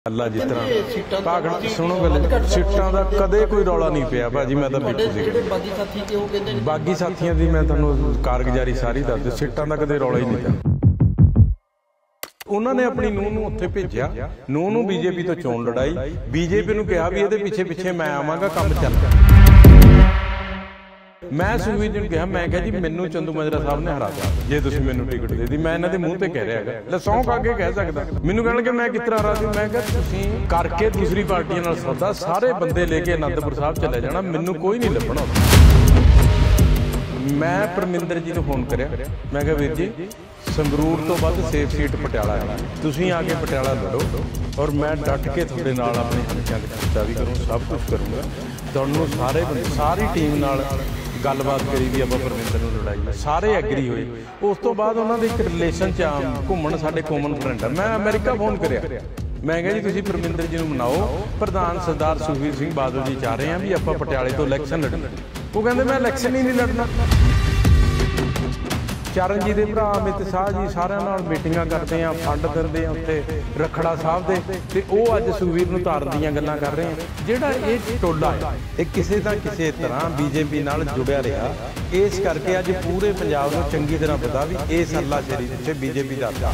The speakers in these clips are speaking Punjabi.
अल्लाह जिस तरह भागण सुनो गल सीटां दा कदे कोई रौला नहीं पिया भाजी। मैं बागी साथियों की मैं तुहानूं कारगुजारी सारी दस दी, सीटां दा कदे रौला ही नहीं पिया। उन्होंने अपनी नूह नूं उत्थे भेजिया, नूह नूं बीजेपी तो चोण लड़ाई, बीजेपी नूं कहा भी इहदे पिछे पिछे मैं आवांगा, काम चल। मैं सुखबीर जी नूं कहा, मैं कहा जी मैनू चंदू माजरा साहब ने हरा दिया जे तुसीं मैनू टिकट दे दी। मैं इन्हां दे मूँह ते कह रहा है, सौं खा के कह सकदा। मैनू कहण कि मैं किस तरह हरा दी। मैं कहा तुसीं करके दूसरी पार्टियां नाल सौदा, सारे बंदे लेके आनंदपुर साहब चले जाना, मैनू कोई नहीं लभना। मैं परमिंदर जी नूं फोन करिया, मैं कहा वीर जी संगरूर तो वध सेफ सीट पटियाला है, तुसीं आके पटियाला लड़ो और मैं डट के तुहाडे नाल अपने हल्किਆਂ ਦੀ खर्चा भी करूँ, सब कुछ करूँगा। तुहानूं सारे बंदे सारी टीम नाल गलबात करी भी आप परमिंदर नूं लड़ाई, सारे एग्री होए। उस तो बाद उन्होंने एक रिलेशन च घूमन, साडे कॉमन फ्रेंड है। मैं अमेरिका फोन करिया, मैं कहा जी तुसीं परमिंदर जी नूं मनाओ, प्रधान सरदार सुखबीर सिंह बादल जी चाह रहे हैं भी आपां पटियाले तो इलैक्शन लड़ना। वो कहते मैं इलैक्शन ही नहीं लड़ना। चरणजीत दे भरा अमित शाह जी सारिਆਂ ਨਾਲ ਮੀਟਿੰਗਾਂ ਕਰਦੇ ਆ, ਫੰਡ ਦਿੰਦੇ ਆ ਉੱਥੇ रखड़ा साहब ਦੇ, ਤੇ ਉਹ ਅੱਜ ਸੁਖਬੀਰ ਨੂੰ ਤਾਰਨ ਦੀਆਂ ਗੱਲਾਂ ਕਰ ਰਹੇ ਆ। ਜਿਹੜਾ ਇਹ ਟੋਲਾ ਹੈ ਇਹ ਕਿਸੇ ਦਾ ਕਿਸੇ ਤਰ੍ਹਾਂ ਬੀਜੇਪੀ ਨਾਲ ਜੁੜਿਆ ਰਿਹਾ, ਇਸ ਕਰਕੇ ਅੱਜ ਪੂਰੇ ਪੰਜਾਬ ਨੂੰ ਚੰਗੀ ਤਰ੍ਹਾਂ ਪਤਾ ਵੀ ਇਹ ਸਰਲਾ ਸ਼ੇਰੀ ਜਿੱਥੇ ਬੀਜੇਪੀ ਦਾ ਆ।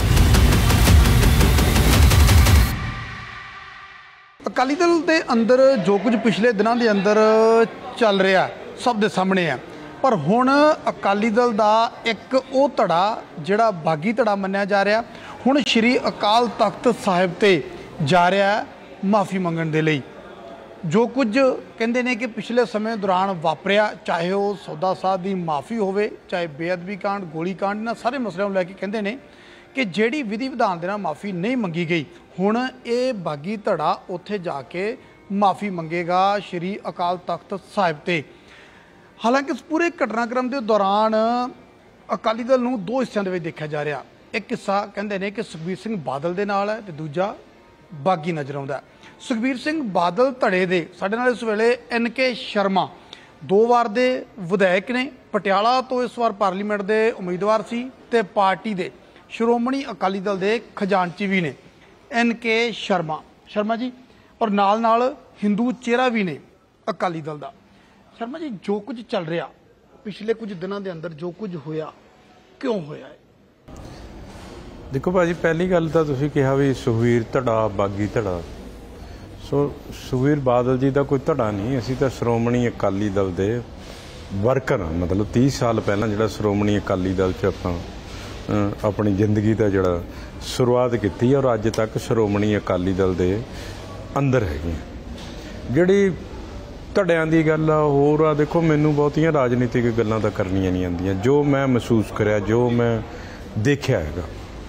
ਅਕਾਲੀ ਦਲ ਦੇ ਅੰਦਰ ਜੋ ਕੁਝ ਪਿਛਲੇ ਦਿਨਾਂ ਦੇ ਅੰਦਰ ਚੱਲ ਰਿਹਾ ਸਭ ਦੇ ਸਾਹਮਣੇ ਹੈ, पर हुण अकाली दल का एक वो धड़ा जिहड़ा बागी धड़ा मन्निया जा रहा, हुण श्री अकाल तख्त साहिब ते जा रहा है माफ़ी मंगण दे लई। जो कुछ कहते हैं कि पिछले समय दौरान वापरिया, चाहे वो सौदा साहब की माफ़ी होवे, चाहे बेअदबी कांड, गोली कांड, इन्हां सारे मसलिਆਂ ਨੂੰ ਲੈ के कहते हैं कि जिहड़ी विधि विधान दे नाल माफ़ी नहीं मंगी गई, हुण ये बागी धड़ा उत्थे जाके माफ़ी मंगेगा श्री अकाल तख्त साहिब ते। हालांकि इस पूरे घटनाक्रम के दौरान अकाली दल नूं दो हिस्सों में देखा जा रहा। एक हिस्सा कहते हैं कि सुखबीर सिंह बादल दे नाल है ते दूजा बागी नज़र आउंदा। सुखबीर सिंह बादल धड़े दे साडे नाल इस वेले NK शर्मा 2 वार दे विधायक ने, पटियाला तो इस बार पार्लीमेंट के उम्मीदवार सी ते पार्टी दे श्रोमणी अकाली दल के खजानची भी ने NK शर्मा जी, और नाल नाल हिंदू चेहरा भी ने अकाली दल का। शर्मा जी, जो कुछ चल रहा पिछले कुछ दिनों के अंदर जो कुछ होया क्यों होया है? देखो भाजी, पहली गल तो तुसीं कहा भी सुखबीर धड़ा बागी धड़ा, सो सुखबीर बादल जी का कोई धड़ा नहीं, असीं तां श्रोमणी अकाली दल के वर्कर हाँ। मतलब 30 साल पहला जिहड़ा श्रोमणी अकाली दल च आपां अपनी जिंदगी का जिहड़ा शुरुआत की और अज तक श्रोमणी अकाली दल के अंदर हैगे। जिहड़ी धड़ियां दी गल होर आ, देखो मैनू बहुतियां राजनीतिक गल्लां तां करनियां नहीं आंदियां। जो मैं महसूस कराया, जो मैं देखिया हैगा,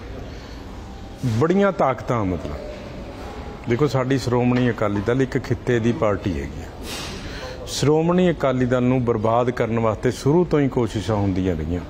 बड़ियां ताकतां, मतलब देखो साडी श्रोमणी अकाली दल एक खित्ते दी पार्टी हैगी। श्रोमणी अकाली दल नूं बर्बाद करने वास्ते शुरू तो ही कोशिशां हुंदियां रहियां।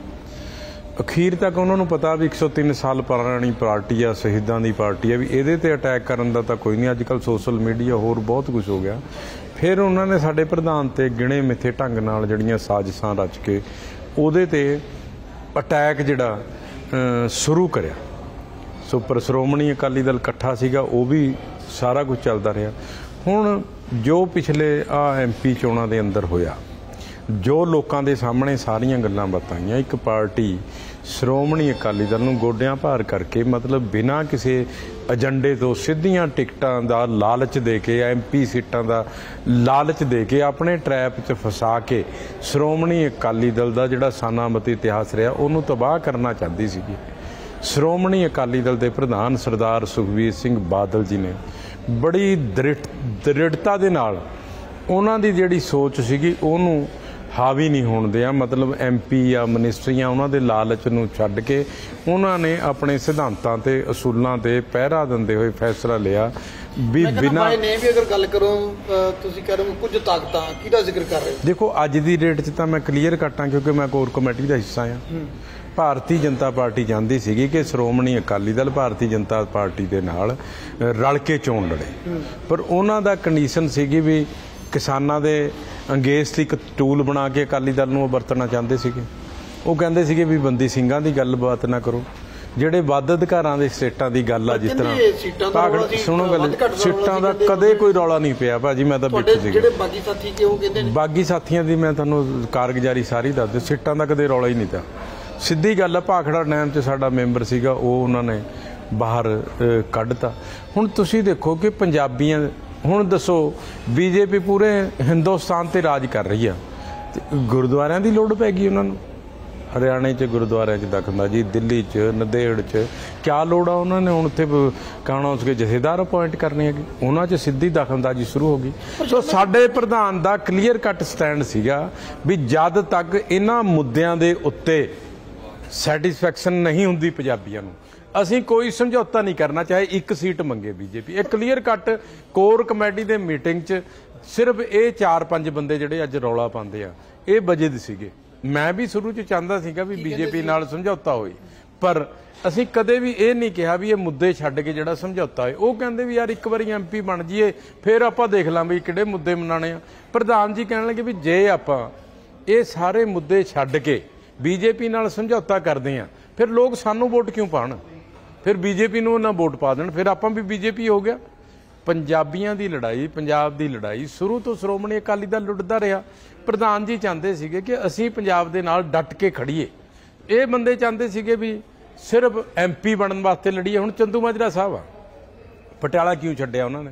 अखीर तक उन्होंने पता भी 103 साल पुरानी पार्टी आ, शहीदां दी पार्टी है, भी इहदे ते अटैक करन दा तां कोई नहीं। अजकल सोशल मीडिया होर बहुत कुछ हो गया। फिर उन्होंने साडे प्रधान ते गिणे मिथे ढंग नाल जिहड़ियां साजिशां रच के उहदे ते अटैक जिहड़ा शुरू करिया। सो पर श्रोमणी अकाली दल इकट्ठा सीगा, वो भी सारा कुछ चलदा रहा। हुण जो पिछले MP चोणां दे अंदर होया, जो लोगों के सामने सारिया गल्लां बताइयां, एक पार्टी श्रोमणी अकाली दल नूं गोडियां भार करके, मतलब बिना किसी एजेंडे तो सीधियां टिकटां दा लालच दे के, MP सीटां दा लालच दे के अपने ट्रैप च फसा के श्रोमणी अकाली दल दा जिहड़ा सानामती इतिहास रहा उहनूं तबाह करना चाहती सीगी। श्रोमणी अकाली दल के प्रधान सरदार सुखबीर सिंह बादल जी ने बड़ी दृढ़ता दे नाल उन्हां दी जिहड़ी सोच सीगी उहनूं हावी नहीं होण दिया। मतलब MP या मिनिस्ट्रियां उन्होंने लालच नूं छड्ड के उन्होंने अपने सिद्धांतां ते असूलों ते पहरा दिंदे हुए फैसला लिया भी बिना ने भी अगर गल करो तुसीं कह रहे हो कुछ ताकतां किहदा जिक्र कर रहे हो? देखो अज दी डेट च तां मैं क्लीयर कट्टां क्योंकि मैं कोर कमेटी का हिस्सा हाँ। भारतीय जनता पार्टी चाहती सी कि श्रोमणी अकाली दल भारतीय जनता पार्टी के नाल रल के चोण लड़े, पर उन्हां दा कंडीशन सीगी भी किसानां दे अंगेज एक टूल बना के अकाली दल नूं वरतना चाहते थे। वो कहते थे भी बंदी ਸਿੰਘਾਂ की गलबात ना करो, ਜਿਹੜੇ ਵੱਧ ਅਧਿਕਾਰਾਂ ਦੇ ਸਟੇਟਾਂ ਦੀ ਗੱਲ ਆ, ਜਿਸ ਤਰ੍ਹਾਂ ਸੁਣੋ ਗੱਲ, ਸੀਟਾਂ ਦਾ ਕਦੇ ਕੋਈ ਰੌਲਾ ਨਹੀਂ ਪਿਆ ਭਾਜੀ। ਮੈਂ ਤਾਂ ਵਿੱਚ ਸੀ, ਜਿਹੜੇ ਬਾਗੀ ਸਾਥੀ ਕਿ ਉਹ ਕਹਿੰਦੇ ਨੇ ਬਾਗੀ ਸਾਥੀਆਂ ਦੀ ਮੈਂ ਤੁਹਾਨੂੰ ਕਾਰਗੁਜ਼ਾਰੀ ਸਾਰੀ ਦੱਸ ਦਿਓ। ਸੀਟਾਂ ਦਾ ਕਦੇ ਰੌਲਾ ਹੀ ਨਹੀਂ ਤਾ। ਸਿੱਧੀ ਗੱਲ ਆ, ਭਾਖੜਾ ਡੈਮ 'ਚ ਸਾਡਾ ਮੈਂਬਰ ਸੀਗਾ, ਉਹ ਉਹਨਾਂ ਨੇ ਬਾਹਰ ਕੱਢਤਾ। ਹੁਣ ਤੁਸੀਂ ਦੇਖੋ ਕਿ ਪੰਜਾਬੀਆਂ, ਹੁਣ ਦੱਸੋ ਬੀਜੇਪੀ ਪੂਰੇ ਹਿੰਦੁਸਤਾਨ ਤੇ ਰਾਜ ਕਰ ਰਹੀ ਆ, ਗੁਰਦੁਆਰਿਆਂ ਦੀ ਲੋੜ ਪੈ ਗਈ ਉਹਨਾਂ ਨੂੰ। ਹਰਿਆਣੇ 'ਚ ਗੁਰਦੁਆਰਿਆਂ 'ਚ ਦਖਲਅੰਦਾਜ਼ੀ, ਦਿੱਲੀ 'ਚ, ਨੰਦੇੜ 'ਚ ਕਿਆ ਲੋੜ ਆ ਉਹਨਾਂ ਨੇ ਹੁਣ ਉੱਥੇ ਕਾਣਾ ਉਸਕੇ ਜਥੇਦਾਰ ਅਪਾਇੰਟ ਕਰਨੇ ਹੈਗੇ, ਉਹਨਾਂ 'ਚ ਸਿੱਧੀ ਦਖਲਅੰਦਾਜ਼ੀ ਸ਼ੁਰੂ ਹੋ ਗਈ। ਸੋ ਸਾਡੇ ਪ੍ਰਧਾਨ ਦਾ ਕਲੀਅਰ ਕੱਟ ਸਟੈਂਡ ਸੀਗਾ ਵੀ ਜਦ ਤੱਕ ਇਹਨਾਂ ਮੁੱਦਿਆਂ ਦੇ ਉੱਤੇ ਸੈਟੀਸਫੈਕਸ਼ਨ ਨਹੀਂ ਹੁੰਦੀ ਪੰਜਾਬੀਆਂ ਨੂੰ, ਅਸੀਂ ਕੋਈ ਸਮਝੌਤਾ ਨਹੀਂ ਕਰਨਾ, ਚਾਹੇ ਇੱਕ ਸੀਟ ਮੰਗੇ ਬੀਜੇਪੀ। ਇਹ ਕਲੀਅਰ ਕੱਟ ਕੋਰ ਕਮੇਟੀ ਦੇ ਮੀਟਿੰਗ 'ਚ ਸਿਰਫ ਇਹ 4-5 ਬੰਦੇ ਜਿਹੜੇ ਅੱਜ ਰੌਲਾ ਪਾਉਂਦੇ ਆ, ਇਹ ਵਜਦ ਸੀਗੇ। ਮੈਂ ਵੀ ਸ਼ੁਰੂ 'ਚ ਚਾਹੁੰਦਾ ਸੀਗਾ ਵੀ ਬੀਜੇਪੀ ਨਾਲ ਸਮਝੌਤਾ ਹੋਏ, ਪਰ ਅਸੀਂ ਕਦੇ ਵੀ ਇਹ ਨਹੀਂ ਕਿਹਾ ਵੀ ਇਹ ਮੁੱਦੇ ਛੱਡ ਕੇ ਜਿਹੜਾ ਸਮਝੌਤਾ ਹੋਏ। ਉਹ ਕਹਿੰਦੇ ਵੀ ਯਾਰ ਇੱਕ ਵਾਰੀ ਐਮਪੀ ਬਣ ਜਾਈਏ, ਫਿਰ ਆਪਾਂ ਦੇਖ ਲਾਂ ਵੀ ਕਿਹੜੇ ਮੁੱਦੇ ਮਨਾਣੇ ਆ। ਪ੍ਰਧਾਨ ਜੀ ਕਹਿਣ ਲੱਗੇ ਵੀ ਜੇ ਆਪਾਂ ਇਹ ਸਾਰੇ ਮੁੱਦੇ ਛੱਡ ਕੇ ਬੀਜੇਪੀ ਨਾਲ ਸਮਝੌਤਾ ਕਰਦੇ ਆ, ਫਿਰ ਲੋਕ ਸਾਨੂੰ ਵੋਟ ਕਿਉਂ ਪਾਣ, ਫਿਰ ਬੀਜੇਪੀ ਨੂੰ ਨਾ ਵੋਟ ਪਾ ਦੇਣ, ਫਿਰ ਆਪਾਂ ਵੀ ਬੀਜੇਪੀ ਹੋ ਗਿਆ। ਪੰਜਾਬੀਆਂ ਦੀ ਲੜਾਈ, ਪੰਜਾਬ ਦੀ ਲੜਾਈ ਸ਼ੁਰੂ ਤੋਂ ਸ਼੍ਰੋਮਣੀ ਅਕਾਲੀ ਦਲ ਲੁੱਟਦਾ ਰਿਹਾ। ਪ੍ਰਧਾਨ ਜੀ ਚਾਹੁੰਦੇ ਸੀਗੇ ਕਿ ਅਸੀਂ ਪੰਜਾਬ ਦੇ ਨਾਲ ਡਟ ਕੇ ਖੜੀਏ, ਇਹ ਬੰਦੇ ਚਾਹੁੰਦੇ ਸੀਗੇ ਵੀ ਸਿਰਫ ਐਮਪੀ ਬਣਨ ਵਾਸਤੇ ਲੜੀਏ। ਹੁਣ ਚੰਦੂ ਮਾਜਰਾ ਸਾਹਿਬ ਆ, ਪਟਿਆਲਾ ਕਿਉਂ ਛੱਡਿਆ ਉਹਨਾਂ ਨੇ?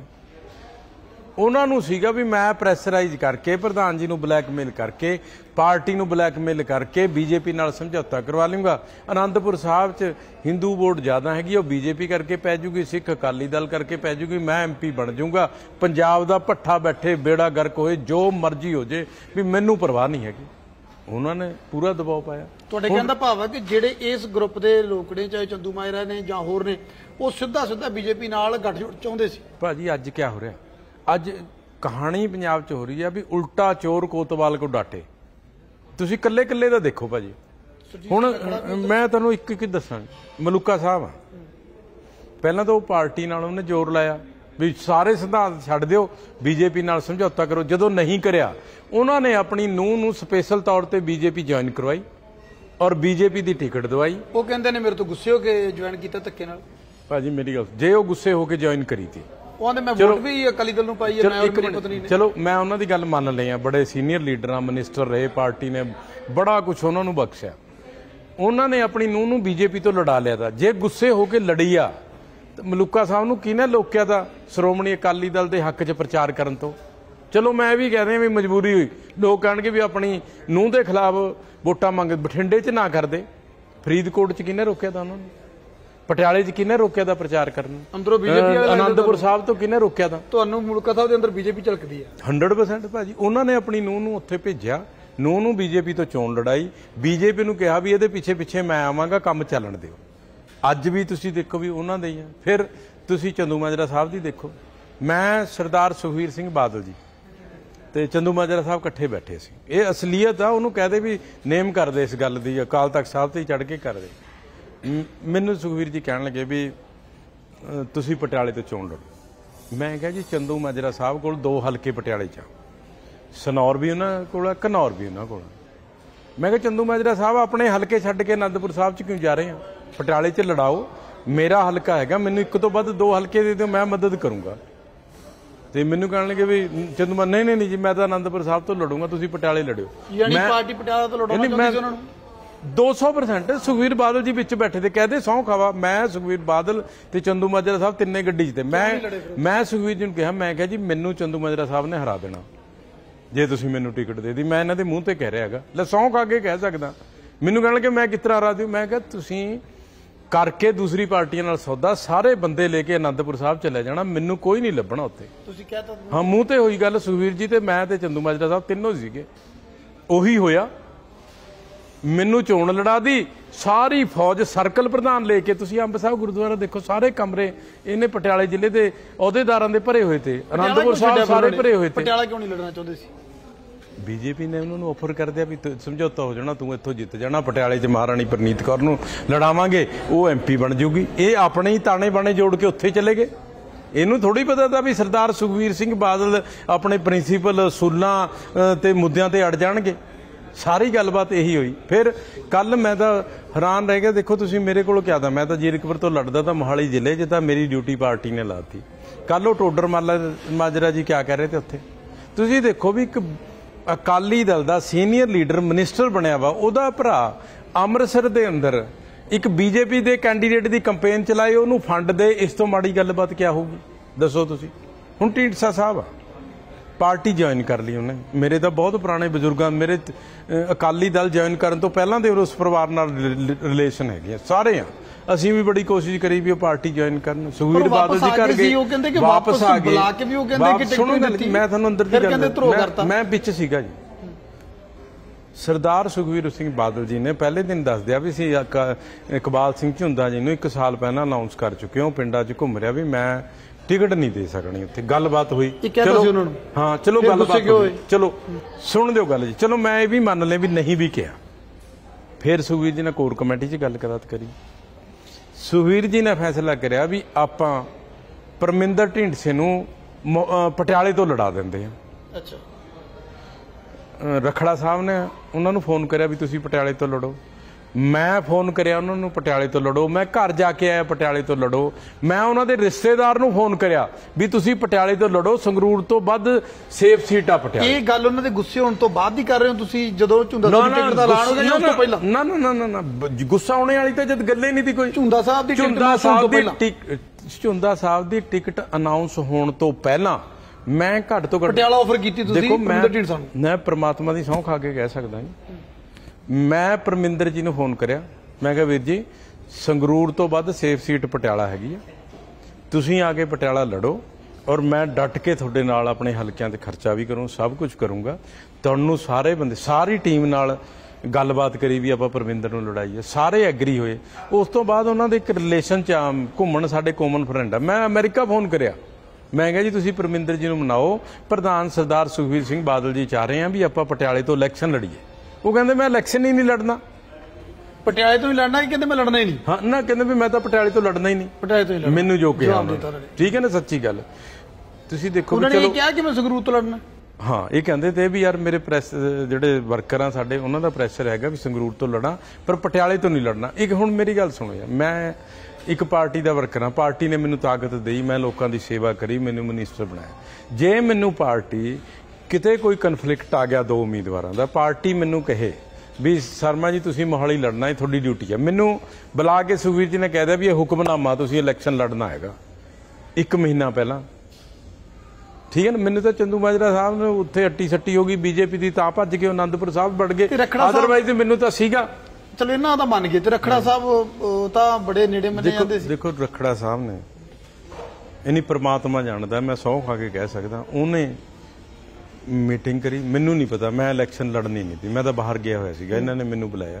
ਉਹਨਾਂ ਨੂੰ ਸੀਗਾ ਵੀ ਮੈਂ ਪ੍ਰੈਸ਼ਰਾਈਜ਼ ਕਰਕੇ, ਪ੍ਰਧਾਨ ਜੀ ਨੂੰ ਬਲੈਕਮੇਲ ਕਰਕੇ, ਪਾਰਟੀ ਨੂੰ ਬਲੈਕਮੇਲ ਕਰਕੇ ਬੀਜੇਪੀ ਨਾਲ ਸਮਝੌਤਾ ਕਰਵਾ ਲੂੰਗਾ। ਅਨੰਦਪੁਰ ਸਾਹਿਬ 'ਚ ਹਿੰਦੂ ਵੋਟ ਜ਼ਿਆਦਾ ਹੈਗੀ, ਉਹ ਬੀਜੇਪੀ ਕਰਕੇ ਪੈ ਜੂਗੀ, ਸਿੱਖ ਅਕਾਲੀ ਦਲ ਕਰਕੇ ਪੈ ਜੂਗੀ, ਮੈਂ ਐਮਪੀ ਬਣ ਜੂੰਗਾ। ਪੰਜਾਬ ਦਾ ਭੱਠਾ ਬੈਠੇ, ਬੇੜਾ ਗਰਕ ਹੋਏ, ਜੋ ਮਰਜ਼ੀ ਹੋ ਜੇ, ਵੀ ਮੈਨੂੰ ਪਰਵਾਹ ਨਹੀਂ ਹੈਗੀ। ਉਹਨਾਂ ਨੇ ਪੂਰਾ ਦਬਾਅ ਪਾਇਆ। ਤੁਹਾਡੇ ਕਹਿਣ ਦਾ ਭਾਵ ਹੈ ਕਿ ਜਿਹੜੇ ਇਸ ਗਰੁੱਪ ਦੇ ਲੋਕ ਨੇ, ਚਾਹੇ ਚੰਦੂ ਮਾਜਰਾ ਨੇ ਜਾਂ ਹੋਰ ਨੇ, ਉਹ ਸਿੱਧਾ ਬੀਜੇਪੀ ਨਾਲ ਗੱਠਜੋੜ ਚਾਹੁੰਦੇ ਸੀ। ਭਾਜੀ ਅੱਜ ਕੀ ਹੋ ਰਿਹਾ? ਅੱਜ ਕਹਾਣੀ ਪੰਜਾਬ 'ਚ ਹੋ ਰਹੀ ਆ ਵੀ ਉਲਟਾ ਚੋਰ ਕੋਤਵਾਲ ਕੋ ਡਾਟੇ। ਤੁਸੀਂ ਕੱਲੇ ਦਾ ਦੇਖੋ ਭਾਜੀ। ਹੁਣ ਮੈਂ ਤੁਹਾਨੂੰ ਇੱਕ ਦੱਸਾਂ, ਮਲੂਕਾ ਸਾਹਿਬ ਆ, ਪਹਿਲਾਂ ਤਾਂ ਉਹ ਪਾਰਟੀ ਨਾਲ ਉਹਨੇ ਜ਼ੋਰ ਲਾਇਆ ਵੀ ਸਾਰੇ ਸਿਧਾਂਤ ਛੱਡ ਦਿਓ, ਬੀਜੇਪੀ ਨਾਲ ਸਮਝੌਤਾ ਕਰੋ। ਜਦੋਂ ਨਹੀਂ ਕਰਿਆ, ਉਹਨਾਂ ਨੇ ਆਪਣੀ ਨੂੰਹ ਨੂੰ ਸਪੈਸ਼ਲ ਤੌਰ ਤੇ ਬੀਜੇਪੀ ਜੁਆਇਨ ਕਰਵਾਈ ਔਰ ਬੀਜੇਪੀ ਦੀ ਟਿਕਟ ਦਵਾਈ। ਉਹ ਕਹਿੰਦੇ ਨੇ ਮੇਰੇ ਤੋਂ ਗੁੱਸੇ ਹੋ ਕੇ ਜੁਆਇਨ ਕੀਤਾ ਧੱਕੇ ਨਾਲ। ਭਾਜੀ ਮੇਰੀ ਗੱਲ, ਜੇ ਉਹ ਗੁੱਸੇ ਹੋ ਕੇ ਜੁਆਇਨ ਕਰੀ ਤੀ, ਉਹਨੇ ਮੈਂ ਵੋਟ ਵੀ ਅਕਾਲੀ ਦਲ ਨੂੰ ਪਾਈ ਹੈ, ਮੈਂ ਉਹਦੀ ਪਤਨੀ ਨੇ। ਚਲੋ ਮੈਂ ਉਹਨਾਂ ਦੀ ਗੱਲ ਮੰਨ ਲਈ ਆ, ਬੜੇ ਸੀਨੀਅਰ ਲੀਡਰਾਂ, ਮਿਨਿਸਟਰ ਰਹੇ, ਪਾਰਟੀ ਨੇ ਬੜਾ ਕੁਝ ਉਹਨਾਂ ਨੂੰ ਬਖਸ਼ਿਆ। ਉਹਨਾਂ ਨੇ ਆਪਣੀ ਨੂੰਹ ਨੂੰ ਬੀਜੇਪੀ ਤੋਂ ਲੜਾ ਲਿਆ ਤਾ। ਜੇ ਗੁੱਸੇ ਹੋ ਕੇ ਲੜੀ ਆ, ਮਲੂਕਾ ਸਾਹਿਬ ਨੂੰ ਕਿਹਨੇ ਲੋਕਿਆ ਤਾ ਸ਼੍ਰੋਮਣੀ ਅਕਾਲੀ ਦਲ ਦੇ ਹੱਕ 'ਚ ਪ੍ਰਚਾਰ ਕਰਨ ਤੋਂ? ਚਲੋ ਮੈਂ ਵੀ ਕਹਿ ਰਿਹਾ ਵੀ ਮਜਬੂਰੀ ਹੋਈ, ਲੋਕ ਕਹਿਣਗੇ ਵੀ ਆਪਣੀ ਨੂੰਹ ਦੇ ਖਿਲਾਫ ਵੋਟਾਂ ਮੰਗ। ਬਠਿੰਡੇ 'ਚ ਨਾ ਕਰਦੇ, ਫਰੀਦਕੋਟ 'ਚ ਕਿਹਨੇ ਰੋਕਿਆ ਤਾ ਉਹਨਾਂ ਨੂੰ? ਪਟਿਆਲੇ 'ਚ ਕਿਹਨੇ ਰੋਕਿਆ ਦਾ ਪ੍ਰਚਾਰ ਕਰਨ? ਅੰਦਰੋਂ ਬੀਜੇਪੀ ਵਾਲੇ, ਅਨੰਦਪੁਰ ਸਾਹਿਬ ਤੋਂ ਕਿਹਨੇ ਰੋਕਿਆ ਦਾ? ਤੁਹਾਨੂੰ ਮਲੂਕਾ ਸਾਹਿਬ ਦੇ ਅੰਦਰ ਬੀਜੇਪੀ ਝਲਕਦੀ ਹੈ 100% ਭਾਜੀ। ਉਹਨਾਂ ਨੇ ਆਪਣੀ ਨੂੰਹ ਨੂੰ ਉੱਥੇ ਭੇਜਿਆ, ਨੂੰਹ ਨੂੰ ਬੀਜੇਪੀ ਤੋਂ ਚੋਣ ਲੜਾਈ, ਬੀਜੇਪੀ ਨੂੰ ਕਿਹਾ ਵੀ ਇਹਦੇ ਪਿੱਛੇ ਮੈਂ ਆਵਾਂਗਾ, ਕੰਮ ਚੱਲਣ ਦਿਓ। ਅੱਜ ਵੀ ਤੁਸੀਂ ਦੇਖੋ ਵੀ ਉਹਨਾਂ ਦੇ ਹੀ ਆ। ਫਿਰ ਤੁਸੀਂ ਚੰਦੂ ਮਾਜਰਾ ਸਾਹਿਬ ਦੀ ਦੇਖੋ, ਮੈਂ ਸਰਦਾਰ ਸੁਖਬੀਰ ਸਿੰਘ ਬਾਦਲ ਜੀ ਤੇ ਚੰਦੂ ਮਾਜਰਾ ਸਾਹਿਬ ਇਕੱਠੇ ਬੈਠੇ ਸੀ। ਇਹ ਅਸਲੀਅਤ ਆ, ਉਹਨੂੰ ਕਹਦੇ ਵੀ ਨੇਮ ਕਰਦੇ ਇਸ ਗੱਲ ਦੀ, ਅਕਾਲ ਤਖਤ ਸਾਹਿਬ ਤੇ ਚੜ ਕੇ ਕਰਦੇ। ਮੈਨੂੰ ਸੁਖਬੀਰ ਜੀ ਕਹਿਣ ਲੱਗੇ ਵੀ ਤੁਸੀਂ ਪਟਿਆਲੇ ਤੋਂ ਚੋਣ ਲੜੋ। ਮੈਂ ਕਿਹਾ ਜੀ ਚੰਦੂ ਮਾਜਰਾ ਸਾਹਿਬ ਕੋਲ 2 ਹਲਕੇ ਪਟਿਆਲੇ 'ਚ, ਸਨੌਰ ਵੀ ਉਹਨਾਂ ਕੋਲ, ਘਨੌਰ ਵੀ ਉਹਨਾਂ ਕੋਲ। ਮੈਂ ਕਿਹਾ ਚੰਦੂ ਮਾਜਰਾ ਸਾਹਿਬ ਆਪਣੇ ਹਲਕੇ ਛੱਡ ਕੇ ਅਨੰਦਪੁਰ ਸਾਹਿਬ 'ਚ ਕਿਉਂ ਜਾ ਰਹੇ ਆ? ਪਟਿਆਲੇ 'ਚ ਲੜਾਓ, ਮੇਰਾ ਹਲਕਾ ਹੈਗਾ, ਮੈਨੂੰ ਇੱਕ ਤੋਂ ਵੱਧ 2 ਹਲਕੇ ਦੇ ਦਿਓ, ਮੈਂ ਮਦਦ ਕਰੂੰਗਾ। ਤੇ ਮੈਨੂੰ ਕਹਿਣ ਲੱਗੇ ਵੀ ਚੰਦੂ ਮਾ ਨਹੀਂ ਜੀ, ਮੈਂ ਤਾਂ ਅਨੰਦਪੁਰ ਸਾਹਿਬ ਤੋਂ ਲੜੂੰਗਾ, ਤੁਸੀਂ ਪਟਿਆਲੇ ਲੜਿਓ। ਯਾਨੀ ਪਾਰਟੀ ਪਟਿਆਲਾ ਤੋਂ ਲੜਾਉਣਾ ਚਾਹੁੰਦੀ ਸੀ ਉਹਨਾਂ ਨੂੰ 200%। ਸੁਖਬੀਰ ਬਾਦਲ ਜੀ ਵਿੱਚ ਬੈਠੇ ਤੇ ਕਹਦੇ ਸਹੁੰ ਖਾਵਾ, ਮੈਂ ਸੁਖਬੀਰ ਬਾਦਲ ਤੇ ਚੰਦੂ ਮਾਜਰਾ ਸਾਹਿਬ ਤਿੰਨੇ ਗੱਡੀ 'ਚ ਤੇ ਮੈਂ ਸੁਖਬੀਰ ਜੀ ਨੂੰ ਕਿਹਾ, ਮੈਂ ਕਿਹਾ ਜੀ ਮੈਨੂੰ ਚੰਦੂ ਮਾਜਰਾ ਸਾਹਿਬ ਨੇ ਹਰਾ ਦੇਣਾ ਜੇ ਤੁਸੀਂ ਮੈਨੂੰ ਟਿਕਟ ਦੇ ਦੀ। ਮੈਂ ਇਹਨਾਂ ਦੇ ਮੂੰਹ ਤੇ ਕਹਿ ਰਿਹਾ ਹੈਗਾ, ਲੈ ਸਹੁੰ ਖਾ ਕੇ ਕਹਿ ਸਕਦਾ। ਮੈਨੂੰ ਕਹਿਣ ਲੱਗੇ ਮੈਂ ਕਿਸ ਤਰ੍ਹਾਂ ਹਰਾ ਦਿਓ? ਮੈਂ ਕਿਹਾ ਤੁਸੀਂ ਕਰਕੇ ਦੂਸਰੀ ਪਾਰਟੀਆਂ ਨਾਲ ਸੌਦਾ, ਸਾਰੇ ਬੰਦੇ ਲੈ ਕੇ ਅਨੰਦਪੁਰ ਸਾਹਿਬ ਚਲੇ ਜਾਣਾ, ਮੈਨੂੰ ਕੋਈ ਨਹੀਂ ਲੱਭਣਾ ਉੱਥੇ। ਤੁਸੀਂ ਕਹਿਤਾ ਹਾਂ, ਮੂੰਹ ਤੇ ਹੋਈ ਗੱਲ। ਸੁਖਬੀਰ ਜੀ ਤੇ ਮੈਂ ਤੇ ਚੰਦੂ ਮਾਜਰਾ ਸਾਹਿਬ ਤਿੰਨੋਂ ਸੀਗੇ, ਉਹੀ ਹੋਇਆ। ਮੈਨੂੰ ਚੋਣ ਲੜਾ ਦੀ, ਸਾਰੀ ਫੌਜ ਸਰਕਲ ਪ੍ਰਧਾਨ ਲੈ ਕੇ। ਤੁਸੀਂ ਅੰਬ ਸਾਹਿਬ ਗੁਰਦੁਆਰਾ ਦੇਖੋ, ਸਾਰੇ ਕਮਰੇ ਇਹਨੇ ਪਟਿਆਲੇ ਜ਼ਿਲ੍ਹੇ ਦੇ ਅਹੁਦੇਦਾਰਾਂ ਦੇ ਭਰੇ ਹੋਏ ਤੇ, ਅਨੰਦਪੁਰ ਸਾਹਿਬ ਸਾਰੇ ਭਰੇ ਹੋਏ ਤੇ। ਪਟਿਆਲਾ ਕਿਉਂ ਨਹੀਂ ਲੜਨਾ ਚਾਹੁੰਦੇ ਸੀ? ਬੀਜੇਪੀ ਨੇ ਉਹਨਾਂ ਨੂੰ ਆਫਰ ਕਰ ਦਿਆ ਵੀ ਸਮਝੌਤਾ ਹੋ ਜਾਣਾ, ਤੂੰ ਇੱਥੋਂ ਜਿੱਤ ਜਾਣਾ, ਪਟਿਆਲੇ 'ਚ ਮਹਾਰਾਣੀ ਪ੍ਰਨੀਤ ਕੌਰ ਨੂੰ ਲੜਾਵਾਂਗੇ, ਉਹ ਐਮਪੀ ਬਣ ਜੂਗੀ। ਇਹ ਆਪਣੇ ਹੀ ਤਾਣੇ ਬਾਣੇ ਜੋੜ ਕੇ ਉੱਥੇ ਚਲੇ ਗਏ। ਇਹਨੂੰ ਥੋੜੀ ਪਤਾ ਤਾਂ ਵੀ ਸਰਦਾਰ ਸੁਖਬੀਰ ਸਿੰਘ ਬਾਦਲ ਆਪਣੇ ਪ੍ਰਿੰਸੀਪਲ ਅਸੂਲਾਂ ਤੇ ਮੁੱਦਿਆਂ ਤੇ ਅੜ ਜਾਣਗੇ। ਸਾਰੀ ਗੱਲਬਾਤ ਇਹੀ ਹੋਈ। ਫਿਰ ਕੱਲ ਮੈਂ ਤਾਂ ਹੈਰਾਨ ਰਹਿ ਗਿਆ। ਦੇਖੋ ਤੁਸੀਂ ਮੇਰੇ ਕੋਲ ਕਿਹਾ ਤਾਂ ਮੈਂ ਤਾਂ ਜੀਰਕਪੁਰ ਤੋਂ ਲੜਦਾ ਤਾਂ ਮੋਹਾਲੀ ਜ਼ਿਲ੍ਹੇ 'ਚ, ਤਾਂ ਮੇਰੀ ਡਿਊਟੀ ਪਾਰਟੀ ਨੇ ਲਾਤੀ। ਕੱਲ ਉਹ ਟੋਡਰ ਮਾਜਰਾ ਜੀ ਕਿਆ ਕਹਿ ਰਹੇ ਤੇ ਉੱਥੇ। ਤੁਸੀਂ ਦੇਖੋ ਵੀ ਇੱਕ ਅਕਾਲੀ ਦਲ ਦਾ ਸੀਨੀਅਰ ਲੀਡਰ ਮਿਨਿਸਟਰ ਬਣਿਆ ਵਾ, ਉਹਦਾ ਭਰਾ ਅੰਮ੍ਰਿਤਸਰ ਦੇ ਅੰਦਰ ਇੱਕ ਬੀਜੇਪੀ ਦੇ ਕੈਂਡੀਡੇਟ ਦੀ ਕੰਪੇਨ ਚਲਾਏ, ਉਹਨੂੰ ਫੰਡ ਦੇ। ਇਸ ਤੋਂ ਮਾੜੀ ਗੱਲਬਾਤ ਕਿਆ ਹੋਊਗੀ ਦੱਸੋ ਤੁਸੀਂ। ਹੁਣ ਢੀਂਡਸਾ ਸਾਹਿਬ ਆ, ਪਾਰਟੀ ਜੁਆਇਨ ਕਰ ਲਈ ਉਹਨੇ। ਮੇਰੇ ਤਾਂ ਬਹੁਤ ਪੁਰਾਣੇ ਬਜ਼ੁਰਗਾਂ, ਮੇਰੇ ਅਕਾਲੀ ਦਲ ਜੁਆਇਨ ਕਰਨ ਤੋਂ ਪਹਿਲਾਂ ਦੇ ਉਸ ਪਰਿਵਾਰ ਨਾਲ ਰਿਲੇਸ਼ਨ ਹੈਗੇ ਸਾਰੇ ਆ। ਅਸੀਂ ਵੀ ਬੜੀ ਕੋਸ਼ਿਸ਼ ਕਰੀ ਵੀ ਉਹ ਪਾਰਟੀ ਜੁਆਇਨ ਕਰਨ। ਸੁਖਬੀਰ ਬਾਦਲ ਜੀ ਕਰ ਗਏ, ਉਹ ਕਹਿੰਦੇ ਕਿ ਵਾਪਸ ਆ ਗਏ, ਬੁਲਾ ਕੇ ਵੀ ਉਹ ਕਹਿੰਦੇ ਕਿ ਟਿਕਟ ਨਹੀਂ ਦਿੱਤੀ। ਮੈਂ ਤੁਹਾਨੂੰ ਅੰਦਰ ਦੀ ਗੱਲ, ਮੈਂ ਵਿੱਚ ਸੀਗਾ ਜੀ। ਸਰਦਾਰ ਸੁਖਬੀਰ ਸਿੰਘ ਬਾਦਲ ਜੀ ਨੇ ਪਹਿਲੇ ਦਿਨ ਦੱਸ ਦਿਆ ਵੀ ਸੀ ਇਕਬਾਲ ਸਿੰਘ ਝੁੰਦਾ ਜੀ ਨੂੰ 1 ਸਾਲ ਪਹਿਲਾਂ ਅਨਾਉਂਸ ਕਰ ਚੁੱਕੇ ਹੋ, ਪਿੰਡਾਂ 'ਚ ਘੁੰਮ ਰਿਹਾ ਵੀ ਮੈਂ ਟਿਕਟ ਨਹੀਂ ਦੇ ਸਕਣੀ। ਉੱਥੇ ਗੱਲਬਾਤ ਹੋਈ, ਚਲੋ ਹਾਂ ਚਲੋ ਗੱਲਬਾਤ ਹੋਈ, ਚਲੋ ਸੁਣ ਦਿਓ ਗੱਲ ਜੀ। ਚਲੋ ਮੈਂ ਇਹ ਵੀ ਮੰਨ ਲਿਆ ਵੀ ਨਹੀਂ ਵੀ ਕਿਹਾ। ਫਿਰ ਸੁਖਬੀਰ ਜੀ ਨੇ ਕੋਰ ਕਮੇਟੀ 'ਚ ਗੱਲ ਕਰੀ। ਸੁਖਬੀਰ ਜੀ ਨੇ ਫੈਸਲਾ ਕਰਿਆ ਵੀ ਆਪਾਂ ਪਰਮਿੰਦਰ ਢੀਂਡਸੇ ਨੂੰ ਪਟਿਆਲੇ ਤੋਂ ਲੜਾ ਦਿੰਦੇ ਆ। ਅੱਛਾ, ਰਖੜਾ ਸਾਹਿਬ ਨੇ ਉਹਨਾਂ ਨੂੰ ਫੋਨ ਕਰਿਆ ਵੀ ਤੁਸੀਂ ਪਟਿਆਲੇ ਤੋਂ ਲੜੋ। ਮੈਂ ਫੋਨ ਕਰਿਆ ਉਹਨਾਂ ਨੂੰ ਪਟਿਆਲੇ ਤੋਂ ਲੜੋ। ਮੈਂ ਘਰ ਜਾ ਕੇ ਆਇਆ ਪਟਿਆਲੇ ਤੋਂ ਲੜੋ। ਮੈਂ ਉਹਨਾਂ ਦੇ ਰਿਸ਼ਤੇਦਾਰ ਨੂੰ ਫੋਨ ਕਰਿਆ ਵੀ ਤੁਸੀਂ ਪਟਿਆਲੇ ਤੋਂ ਲੜੋ, ਸੰਗਰੂਰ ਤੋਂ ਵੱਧ ਸੇਫ ਸੀਟ ਆ ਪਟਿਆਲੇ। ਇਹ ਗੱਲ ਉਹਨਾਂ ਦੇ ਗੁੱਸੇ ਹੋਣ ਤੋਂ ਬਾਅਦ ਹੀ ਕਰ ਰਹੇ ਹੋ ਤੁਸੀਂ, ਜਦੋਂ ਝੁੰਦਾ ਸਾਹਿਬ ਦੀ ਟਿਕਟ ਦਾ ਐਲਾਨ ਹੋ ਗਿਆ ਜਾਂ ਉਸ ਤੋਂ ਪਹਿਲਾਂ? ਨਾ ਨਾ ਨਾ ਨਾ, ਗੁੱਸਾ ਆਉਣੇ ਵਾਲੀ ਤਾਂ ਜਦ ਗੱਲੇ ਨਹੀਂ ਦੀ ਕੋਈ। ਝੁੰਦਾ ਸਾਹਿਬ ਦੀ ਝੁੰਦਾ ਸਾਹਿਬ ਦੀ ਟਿਕਟ ਅਨਾਉਂਸ ਹੋਣ ਤੋਂ ਪਹਿਲਾਂ ਮੈਂ ਘੱਟ ਤੋਂ ਘੱਟ ਪਟਿਆਲਾ ਆਫਰ ਕੀਤੀ ਤੁਸੀਂ। ਦੇਖੋ ਮੈਂ ਪ੍ਰਮਾਤਮਾ ਦੀ ਸਹੁੰ ਖਾ ਕੇ ਕਹਿ ਸਕਦਾ ਜੀ, ਮੈਂ ਪਰਮਿੰਦਰ ਜੀ ਨੂੰ ਫੋਨ ਕਰਿਆ। ਮੈਂ ਕਿਹਾ ਵੀਰ ਜੀ ਸੰਗਰੂਰ ਤੋਂ ਵੱਧ ਸੇਫ ਸੀਟ ਪਟਿਆਲਾ ਹੈਗੀ ਆ, ਤੁਸੀਂ ਆ ਕੇ ਪਟਿਆਲਾ ਲੜੋ ਔਰ ਮੈਂ ਡਟ ਕੇ ਤੁਹਾਡੇ ਨਾਲ ਆਪਣੇ ਹਲਕਿਆਂ ਤੇ ਖਰਚਾ ਵੀ ਕਰੂੰ, ਸਭ ਕੁਝ ਕਰੂੰਗਾ। ਤੁਹਾਨੂੰ ਸਾਰੇ ਬੰਦੇ, ਸਾਰੀ ਟੀਮ ਨਾਲ ਗੱਲਬਾਤ ਕਰੀ ਵੀ ਆਪਾਂ ਪਰਮਿੰਦਰ ਨੂੰ ਲੜਾਈਏ। ਸਾਰੇ ਐਗਰੀ ਹੋਏ। ਉਸ ਤੋਂ ਬਾਅਦ ਉਹਨਾਂ ਦੇ ਇੱਕ ਰਿਲੇਸ਼ਨ 'ਚ ਘੁੰਮਣ, ਸਾਡੇ ਕਾਮਨ ਫਰੈਂਡ ਆ। ਮੈਂ ਅਮਰੀਕਾ ਫੋਨ ਕਰਿਆ, ਮੈਂ ਕਿਹਾ ਜੀ ਤੁਸੀਂ ਪਰਮਿੰਦਰ ਜੀ ਨੂੰ ਮਨਾਓ, ਪ੍ਰਧਾਨ ਸਰਦਾਰ ਸੁਖਬੀਰ ਸਿੰਘ ਬਾਦਲ ਜੀ ਚਾਹ ਰਹੇ ਆ ਵੀ ਆਪਾਂ ਪਟਿਆਲੇ ਤੋਂ ਇਲੈਕਸ਼ਨ ਲੜੀਏ। ਉਹ ਕਹਿੰਦੇ ਮੈਂ ਇਲੈਕਸ਼ਨ ਹੀ ਨਹੀਂ ਲੜਨਾ। ਪਟਿਆਲੇ ਤੋਂ ਹੀ ਲੜਨਾ? ਕਹਿੰਦੇ ਮੈਂ ਲੜਨਾ ਹੀ ਨਹੀਂ। ਹਾਂ ਨਾ, ਕਹਿੰਦੇ ਵੀ ਮੈਂ ਤਾਂ ਪਟਿਆਲੇ ਤੋਂ ਲੜਨਾ ਹੀ ਨਹੀਂ, ਪਟਿਆਲੇ ਤੋਂ ਹੀ ਲੜਨਾ। ਮੈਨੂੰ ਜੋ ਕਿਹਾ, ਠੀਕ ਹੈ ਨਾ, ਸੱਚੀ ਗੱਲ। ਤੁਸੀਂ ਦੇਖੋ ਉਹਨਾਂ ਨੇ ਕਿਹਾ ਕਿ ਮੈਂ ਸੰਗਰੂਰ ਤੋਂ ਲੜਨਾ। ਹਾਂ, ਇਹ ਕਹਿੰਦੇ ਤੇ ਵੀ ਯਾਰ ਮੇਰੇ ਪ੍ਰੈਸ ਜਿਹੜੇ ਵਰਕਰ ਆ ਸਾਡੇ, ਉਹਨਾਂ ਦਾ ਪ੍ਰੈਸ਼ਰ ਹੈਗਾ ਵੀ ਸੰਗਰੂਰ ਤੋਂ ਲੜਾਂ ਪਰ ਪਟਿਆਲੇ ਤੋਂ ਨਹੀਂ ਲੜਨਾ। ਇੱਕ ਹੁਣ ਮੇਰੀ ਗੱਲ ਸੁਣੋ ਯਾਰ, ਮੈਂ ਇੱਕ ਪਾਰਟੀ ਦਾ ਵਰਕਰ ਹਾਂ, ਪਾਰਟੀ ਨੇ ਮੈਨੂੰ ਤਾਕਤ ਦੇਈ, ਮੈਂ ਲੋਕਾਂ ਦੀ ਸੇਵਾ ਕਰੀ, ਮੈਨੂੰ ਮਿਨਿਸਟਰ ਬਣਾਇਆ। ਜੇ ਮੈਨੂੰ ਪਾਰਟੀ ਕਿਤੇ ਕੋਈ ਕਨਫਲਿਕਟ ਆ ਗਿਆ ਦੋ ਉਮੀਦਵਾਰਾਂ ਦਾ, ਪਾਰਟੀ ਮੈਨੂੰ ਕਹੇ ਵੀ ਸ਼ਰਮਾ ਜੀ ਤੁਸੀਂ ਮੋਹਾਲੀ ਲੜਨਾ ਹੈ, ਤੁਹਾਡੀ ਡਿਊਟੀ ਹੈ, ਮੈਨੂੰ ਬੁਲਾ ਕੇ ਸੁਖਬੀਰ ਜੀ ਨੇ ਕਹਿ ਦਿਆ ਵੀ ਇਹ ਹੁਕਮਨਾਮਾ, ਤੁਸੀਂ ਇਲੈਕਸ਼ਨ ਲੜਨਾ ਹੈਗਾ 1 ਮਹੀਨਾ ਪਹਿਲਾਂ, ਠੀਕ ਹੈ ਨਾ। ਮੈਨੂੰ ਤਾਂ ਚੰਦੂ ਮਾਜਰਾ ਸਾਹਿਬ ਨੇ ਉੱਥੇ ਅੱਟੀ ਸੱਟੀ ਹੋ ਗਈ ਬੀਜੇਪੀ ਦੀ, ਤਾਂ ਭੱਜ ਕੇ ਅਨੰਦਪੁਰ ਸਾਹਿਬ ਵੜ ਗਏ, ਅਦਰਵਾਈਜ਼ ਮੈਨੂੰ ਤਾਂ ਸੀਗਾ। ਚਲੋ ਇਹਨਾਂ ਦਾ ਮੰਨ ਗਏ। ਤੇ ਰਖੜਾ ਸਾਹਿਬ ਤਾਂ ਬੜੇ ਨੇੜੇ ਮੰਨੇ ਜਾਂਦੇ ਸੀ। ਦੇਖੋ ਰਖੜਾ ਸਾਹਿਬ ਨੇ ਇਨੀ ਪ੍ਰਮਾਤਮਾ ਜਾਣਦਾ, ਮੈਂ ਸਹੁੰ ਖਾ ਕੇ ਕਹਿ ਸਕਦਾ, ਉਹਨੇ ਮੀਟਿੰਗ ਕਰੀ। ਮੈਨੂੰ ਨਹੀਂ ਪਤਾ, ਮੈਂ ਇਲੈਕਸ਼ਨ ਲੜਨੀ ਨਹੀਂ ਸੀ, ਮੈਂ ਤਾਂ ਬਾਹਰ ਗਿਆ ਹੋਇਆ ਸੀਗਾ। ਇਹਨਾਂ ਨੇ ਮੈਨੂੰ ਬੁਲਾਇਆ,